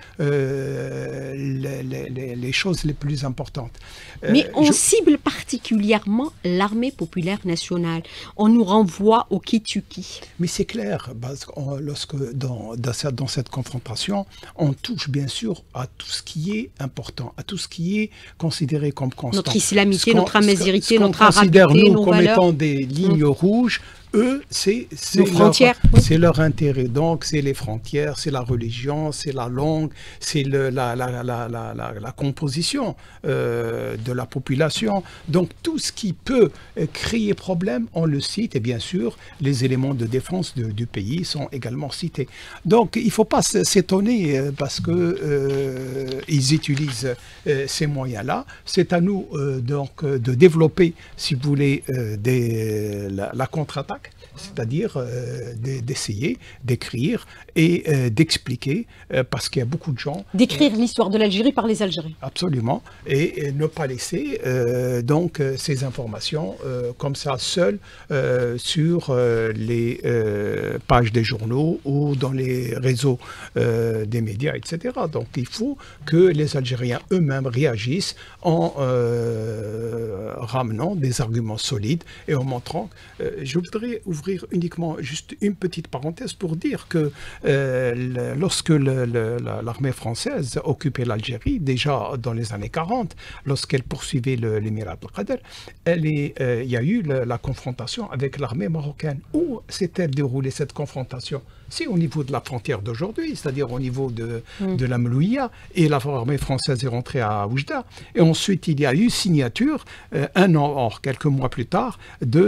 S4: les choses les plus importantes.
S1: Mais on cible particulièrement l'armée populaire nationale. On nous renvoie au Kituki.
S4: Mais c'est clair, parce que lorsque dans cette confrontation, on touche bien sûr à tout ce qui est important, à tout ce qui est considéré comme constant.
S1: Notre islamité, notre amazirité, notre
S4: arabité,
S1: nos
S4: nous comme
S1: valeurs.
S4: étant des lignes rouges. Eux, c'est leur intérêt. Donc, c'est les frontières, c'est la religion, c'est la langue, c'est la composition de la population. Donc, tout ce qui peut créer problème, on le cite. Et bien sûr, les éléments de défense du pays sont également cités. Donc, il ne faut pas s'étonner parce qu'ils utilisent ces moyens-là. C'est à nous de développer, si vous voulez, la contre-attaque. C'est-à-dire d'essayer d'écrire et d'expliquer, parce qu'il y a beaucoup de gens...
S1: D'écrire l'histoire de l'Algérie par les Algériens.
S4: Absolument, et ne pas laisser ces informations comme ça seules sur les pages des journaux ou dans les réseaux des médias, etc. Donc il faut que les Algériens eux-mêmes réagissent en ramenant des arguments solides et en montrant... je voudrais ouvrir uniquement juste une petite parenthèse pour dire que lorsque l'armée française occupait l'Algérie, déjà dans les années 40, lorsqu'elle poursuivait l'émirat Abdelkader, il y a eu la confrontation avec l'armée marocaine. Où s'est-elle déroulée cette confrontation? C'est au niveau de la frontière d'aujourd'hui, c'est-à-dire au niveau de la Melouia, et l'armée française est rentrée à Oujda. Et ensuite, il y a eu signature, quelques mois plus tard,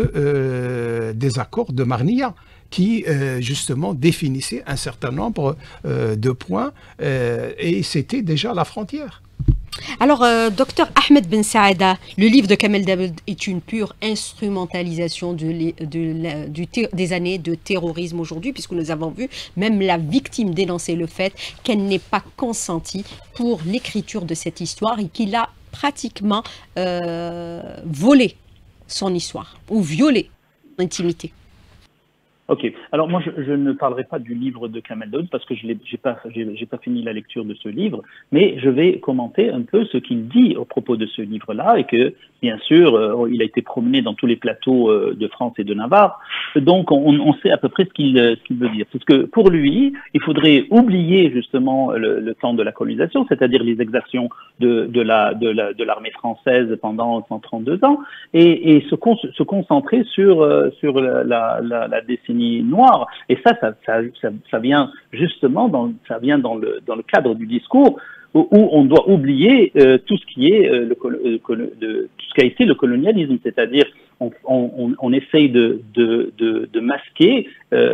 S4: des accords de Marnia, qui justement définissait un certain nombre de points, et c'était déjà la frontière.
S1: Alors, docteur Ahmed Ben Saada, le livre de Kamel Daoud est une pure instrumentalisation des années de terrorisme aujourd'hui, puisque nous avons vu même la victime dénoncer le fait qu'elle n'ait pas consenti pour l'écriture de cette histoire et qu'il a pratiquement volé son histoire ou violé son intimité.
S2: Ok. Alors moi, je ne parlerai pas du livre de Kamel Daoud parce que j'ai pas fini la lecture de ce livre, mais je vais commenter un peu ce qu'il dit au propos de ce livre-là et que, bien sûr, il a été promené dans tous les plateaux de France et de Navarre, donc on sait à peu près ce qu'il veut dire. Parce que pour lui, il faudrait oublier justement le temps de la colonisation, c'est-à-dire les exactions de l'armée française pendant 132 ans, et se concentrer sur la décennie noire. Et ça vient justement dans le cadre du discours où on doit oublier tout ce qui est tout ce qui a été le colonialisme, c'est-à-dire on essaye de masquer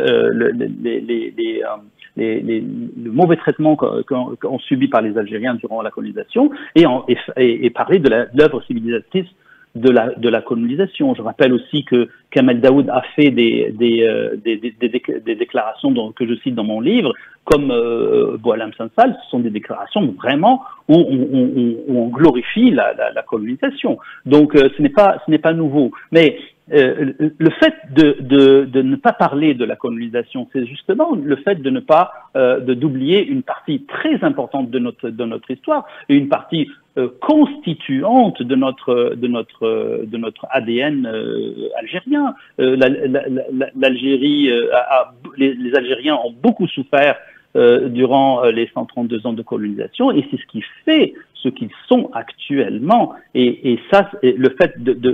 S2: le mauvais traitement qu'ont subi par les Algériens durant la colonisation et parler de l'œuvre civilisatrice de la colonisation. Je rappelle aussi que Kamel Daoud a fait des déclarations que je cite dans mon livre, comme Boualem Sansal. Ce sont des déclarations vraiment où on glorifie la colonisation. Donc ce n'est pas nouveau. Mais le fait de ne pas parler de la colonisation, c'est justement le fait de ne pas d'oublier une partie très importante de notre histoire et une partie constituante de notre ADN algérien. L'Algérie, les Algériens ont beaucoup souffert durant les 132 ans de colonisation, et c'est ce qui fait ce qu'ils sont actuellement. Et ça, le fait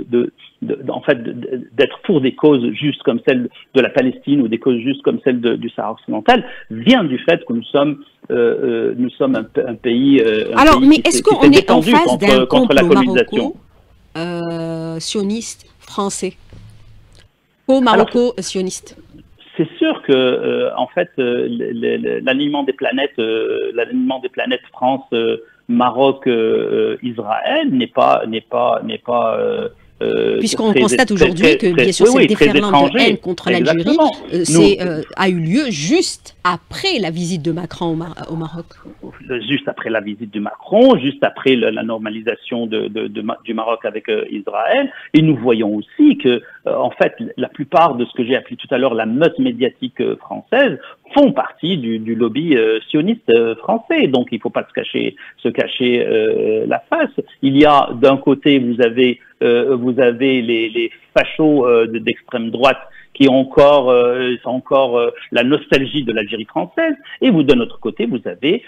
S2: d'être pour des causes justes comme celle de la Palestine ou des causes justes comme celle du Sahara occidental vient du fait que nous sommes un pays.
S1: Alors,
S2: pays
S1: mais est-ce qu'on est en face d'un complot maroco-sioniste français, maroco-sioniste?
S2: C'est sûr que, en fait, l'alignement des planètes, France, Maroc, Israël n'est pas
S1: puisqu'on constate aujourd'hui que, bien sûr, cette déferlante de haine contre l'Algérie a eu lieu juste après la visite de Macron au Maroc.
S2: Juste après la visite de Macron, juste après la normalisation du Maroc avec Israël. Et nous voyons aussi que, en fait, la plupart de ce que j'ai appelé tout à l'heure la meute médiatique française font partie du lobby sioniste français. Donc, il ne faut pas se cacher la face. Il y a, d'un côté, vous avez les fachos d'extrême droite qui ont encore la nostalgie de l'Algérie française, et de notre côté, vous avez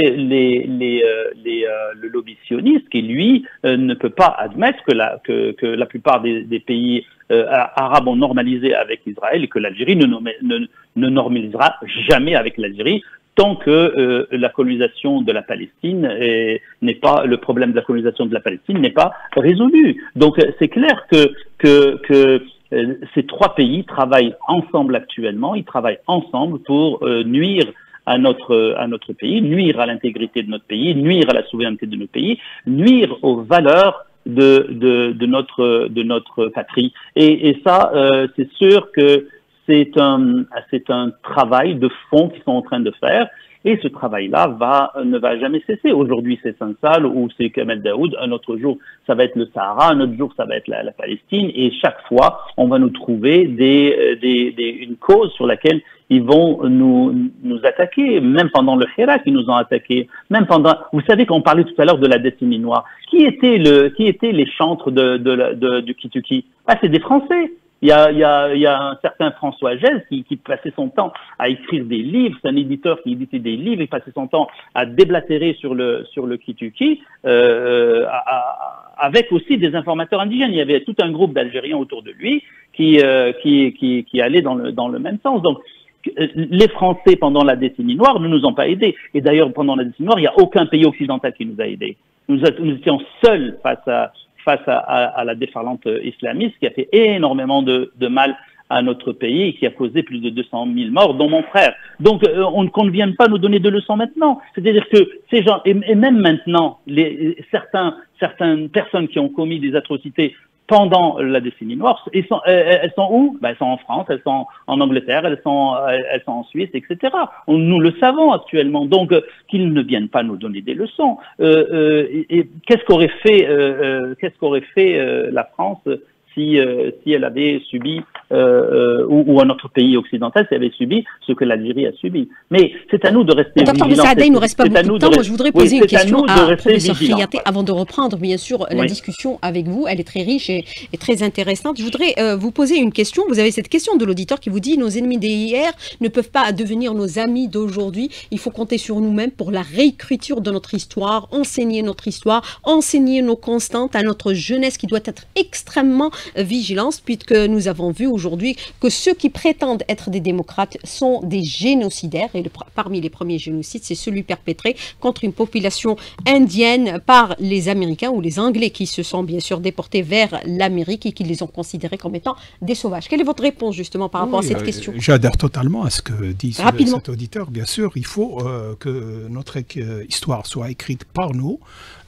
S2: le lobby sioniste qui, lui, ne peut pas admettre que la plupart des pays arabes ont normalisé avec Israël et que l'Algérie ne normalisera jamais avec l'Algérie tant que la colonisation de la Palestine le problème de la colonisation de la Palestine n'est pas résolu. Donc c'est clair que ces trois pays travaillent ensemble actuellement. Ils travaillent ensemble pour nuire à notre pays, nuire à l'intégrité de notre pays, nuire à la souveraineté de notre pays, nuire aux valeurs de notre patrie. Et ça, c'est sûr que c'est un travail de fond qu'ils sont en train de faire, et ce travail-là ne va jamais cesser. Aujourd'hui, c'est Sansal ou c'est Kamel Daoud. Un autre jour, ça va être le Sahara. Un autre jour, ça va être la Palestine. Et chaque fois, on va nous trouver une cause sur laquelle ils vont nous attaquer. Même pendant le Hirak, ils nous ont attaqués. Vous savez, quand on parlait tout à l'heure de la décennie noire, qui étaient les chantres du Kituki? C'est des Français. Il y a un certain François Gèze qui passait son temps à écrire des livres. C'est un éditeur qui éditait des livres. Il passait son temps à déblatérer sur le Kituki, avec aussi des informateurs indigènes. Il y avait tout un groupe d'Algériens autour de lui qui allait dans le même sens. Donc, les Français, pendant la décennie noire, ne nous ont pas aidés. Et d'ailleurs, pendant la décennie noire, il n'y a aucun pays occidental qui nous a aidés. Nous étions seuls face à la déferlante islamiste qui a fait énormément de mal à notre pays et qui a causé plus de 200 000 morts, dont mon frère. Donc, qu'on ne vienne pas nous donner de leçons maintenant. C'est-à-dire que ces gens, et même maintenant, certaines personnes qui ont commis des atrocités pendant la décennie noire, elles sont où? Elles sont en France, elles sont en Angleterre, elles sont en Suisse, etc. Nous le savons actuellement. Donc, qu'ils ne viennent pas nous donner des leçons. Et qu'est-ce qu'aurait fait la France si elle avait subi, ou un autre pays occidental, si elle avait subi ce que l'Algérie a subi. Mais c'est à nous de rester vigilants.
S1: Docteur Bensaada, il ne nous reste pas beaucoup de temps. Moi, je voudrais poser une question à professeur Khiyaté avant de reprendre, bien sûr, la discussion avec vous. Elle est très riche et très intéressante. Je voudrais vous poser une question. Vous avez cette question de l'auditeur qui vous dit « Nos ennemis d'hier ne peuvent pas devenir nos amis d'aujourd'hui. Il faut compter sur nous-mêmes pour la réécriture de notre histoire, enseigner notre histoire, enseigner nos constantes à notre jeunesse qui doit être extrêmement vigilance, puisque nous avons vu aujourd'hui que ceux qui prétendent être des démocrates sont des génocidaires, et parmi les premiers génocides, c'est celui perpétré contre une population indienne par les Américains ou les Anglais qui se sont bien sûr déportés vers l'Amérique et qui les ont considérés comme étant des sauvages. Quelle est votre réponse justement par rapport à cette question?
S4: J'adhère totalement à ce que dit cet auditeur. Bien sûr, il faut que notre histoire soit écrite par nous,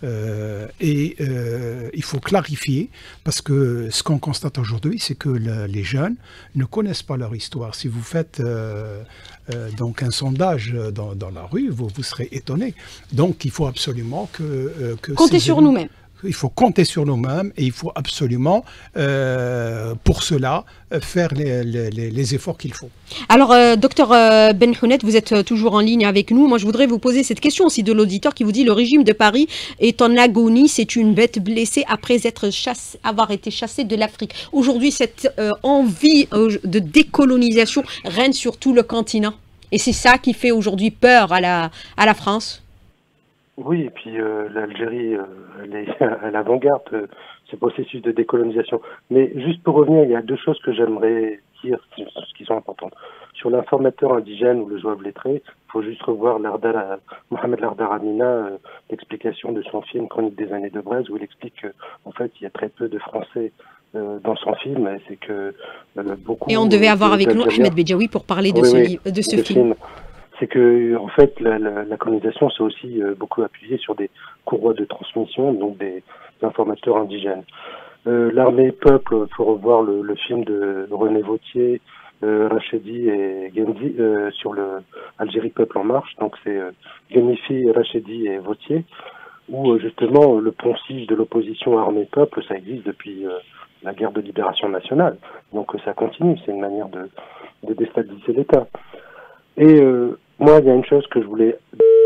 S4: et il faut clarifier, parce que ce qu'on constate aujourd'hui, c'est que les jeunes ne connaissent pas leur histoire. Si vous faites donc un sondage dans la rue, vous serez étonné. Donc il faut absolument que
S1: compter sur nous-mêmes.
S4: Il faut compter sur nous-mêmes et il faut absolument, pour cela, faire les efforts qu'il faut.
S1: Alors, docteur Benhounet, vous êtes toujours en ligne avec nous. Moi, je voudrais vous poser cette question aussi de l'auditeur qui vous dit « Le régime de Paris est en agonie, c'est une bête blessée après avoir été chassé de l'Afrique. » Aujourd'hui, cette envie de décolonisation règne sur tout le continent. Et c'est ça qui fait aujourd'hui peur à la France.
S3: Oui, et puis l'Algérie, elle est à l'avant-garde de ce processus de décolonisation. Mais juste pour revenir, il y a deux choses que j'aimerais dire qui sont importantes. Sur l'informateur indigène ou le joueur lettré, il faut juste revoir Mohamed Lardar Amina, l'explication de son film Chronique des années de Braise, où il explique qu'en fait, il y a très peu de Français dans son film, et c'est que beaucoup...
S1: Et on devait avoir avec nous Ahmed Bejaoui pour parler de ce film.
S3: C'est que, en fait, la colonisation s'est aussi beaucoup appuyée sur des courroies de transmission, donc des informateurs indigènes. L'armée peuple, il faut revoir le film de René Vauthier, Rachedi et Genzi sur le Algérie peuple en marche. Donc c'est Genifi, Rachedi et Vauthier, où justement le poncif de l'opposition armée peuple, ça existe depuis la guerre de libération nationale. Donc ça continue, c'est une manière de déstabiliser l'État. Et moi, il y a une chose que je voulais...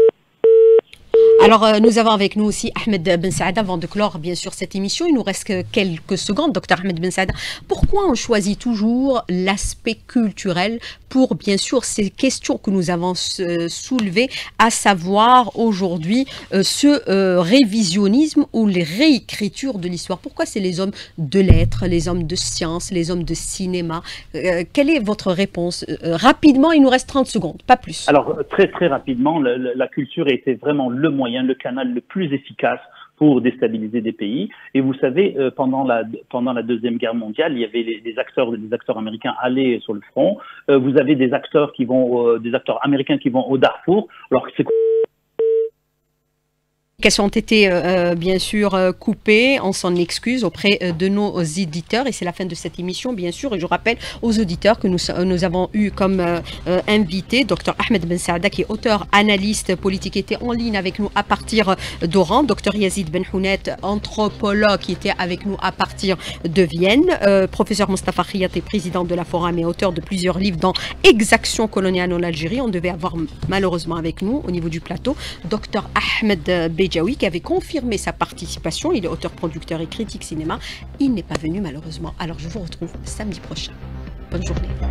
S1: Alors, nous avons avec nous aussi Ahmed Bensaada, avant de clore bien sûr cette émission. Il nous reste quelques secondes, docteur Ahmed Bensaada. Pourquoi on choisit toujours l'aspect culturel pour bien sûr ces questions que nous avons soulevées, à savoir aujourd'hui ce révisionnisme ou les réécritures de l'histoire? Pourquoi c'est les hommes de lettres, les hommes de sciences, les hommes de cinéma? Quelle est votre réponse? Rapidement, il nous reste 30 secondes, pas plus.
S2: Alors, très très rapidement, la culture a été vraiment le moyen, le canal le plus efficace pour déstabiliser des pays. Et vous savez, pendant la Deuxième Guerre mondiale, il y avait des acteurs américains allés sur le front. Vous avez des acteurs américains qui vont au Darfour. Alors que c'est...
S1: ont été bien sûr coupées, on s'en excuse auprès de nos éditeurs et c'est la fin de cette émission bien sûr. Et je rappelle aux auditeurs que nous avons eu comme invité Dr Ahmed Bensaada, qui est auteur, analyste politique, était en ligne avec nous à partir d'Oran, Dr Yazid Benhounet, anthropologue, qui était avec nous à partir de Vienne, professeur Mostafa Khiyaté, président de la Forum et auteur de plusieurs livres dans Exaction coloniale en Algérie. On devait avoir malheureusement avec nous au niveau du plateau Dr Ahmed Bejaoui, qui avait confirmé sa participation. Il est auteur, producteur et critique cinéma. Il n'est pas venu malheureusement. Alors je vous retrouve samedi prochain. Bonne journée.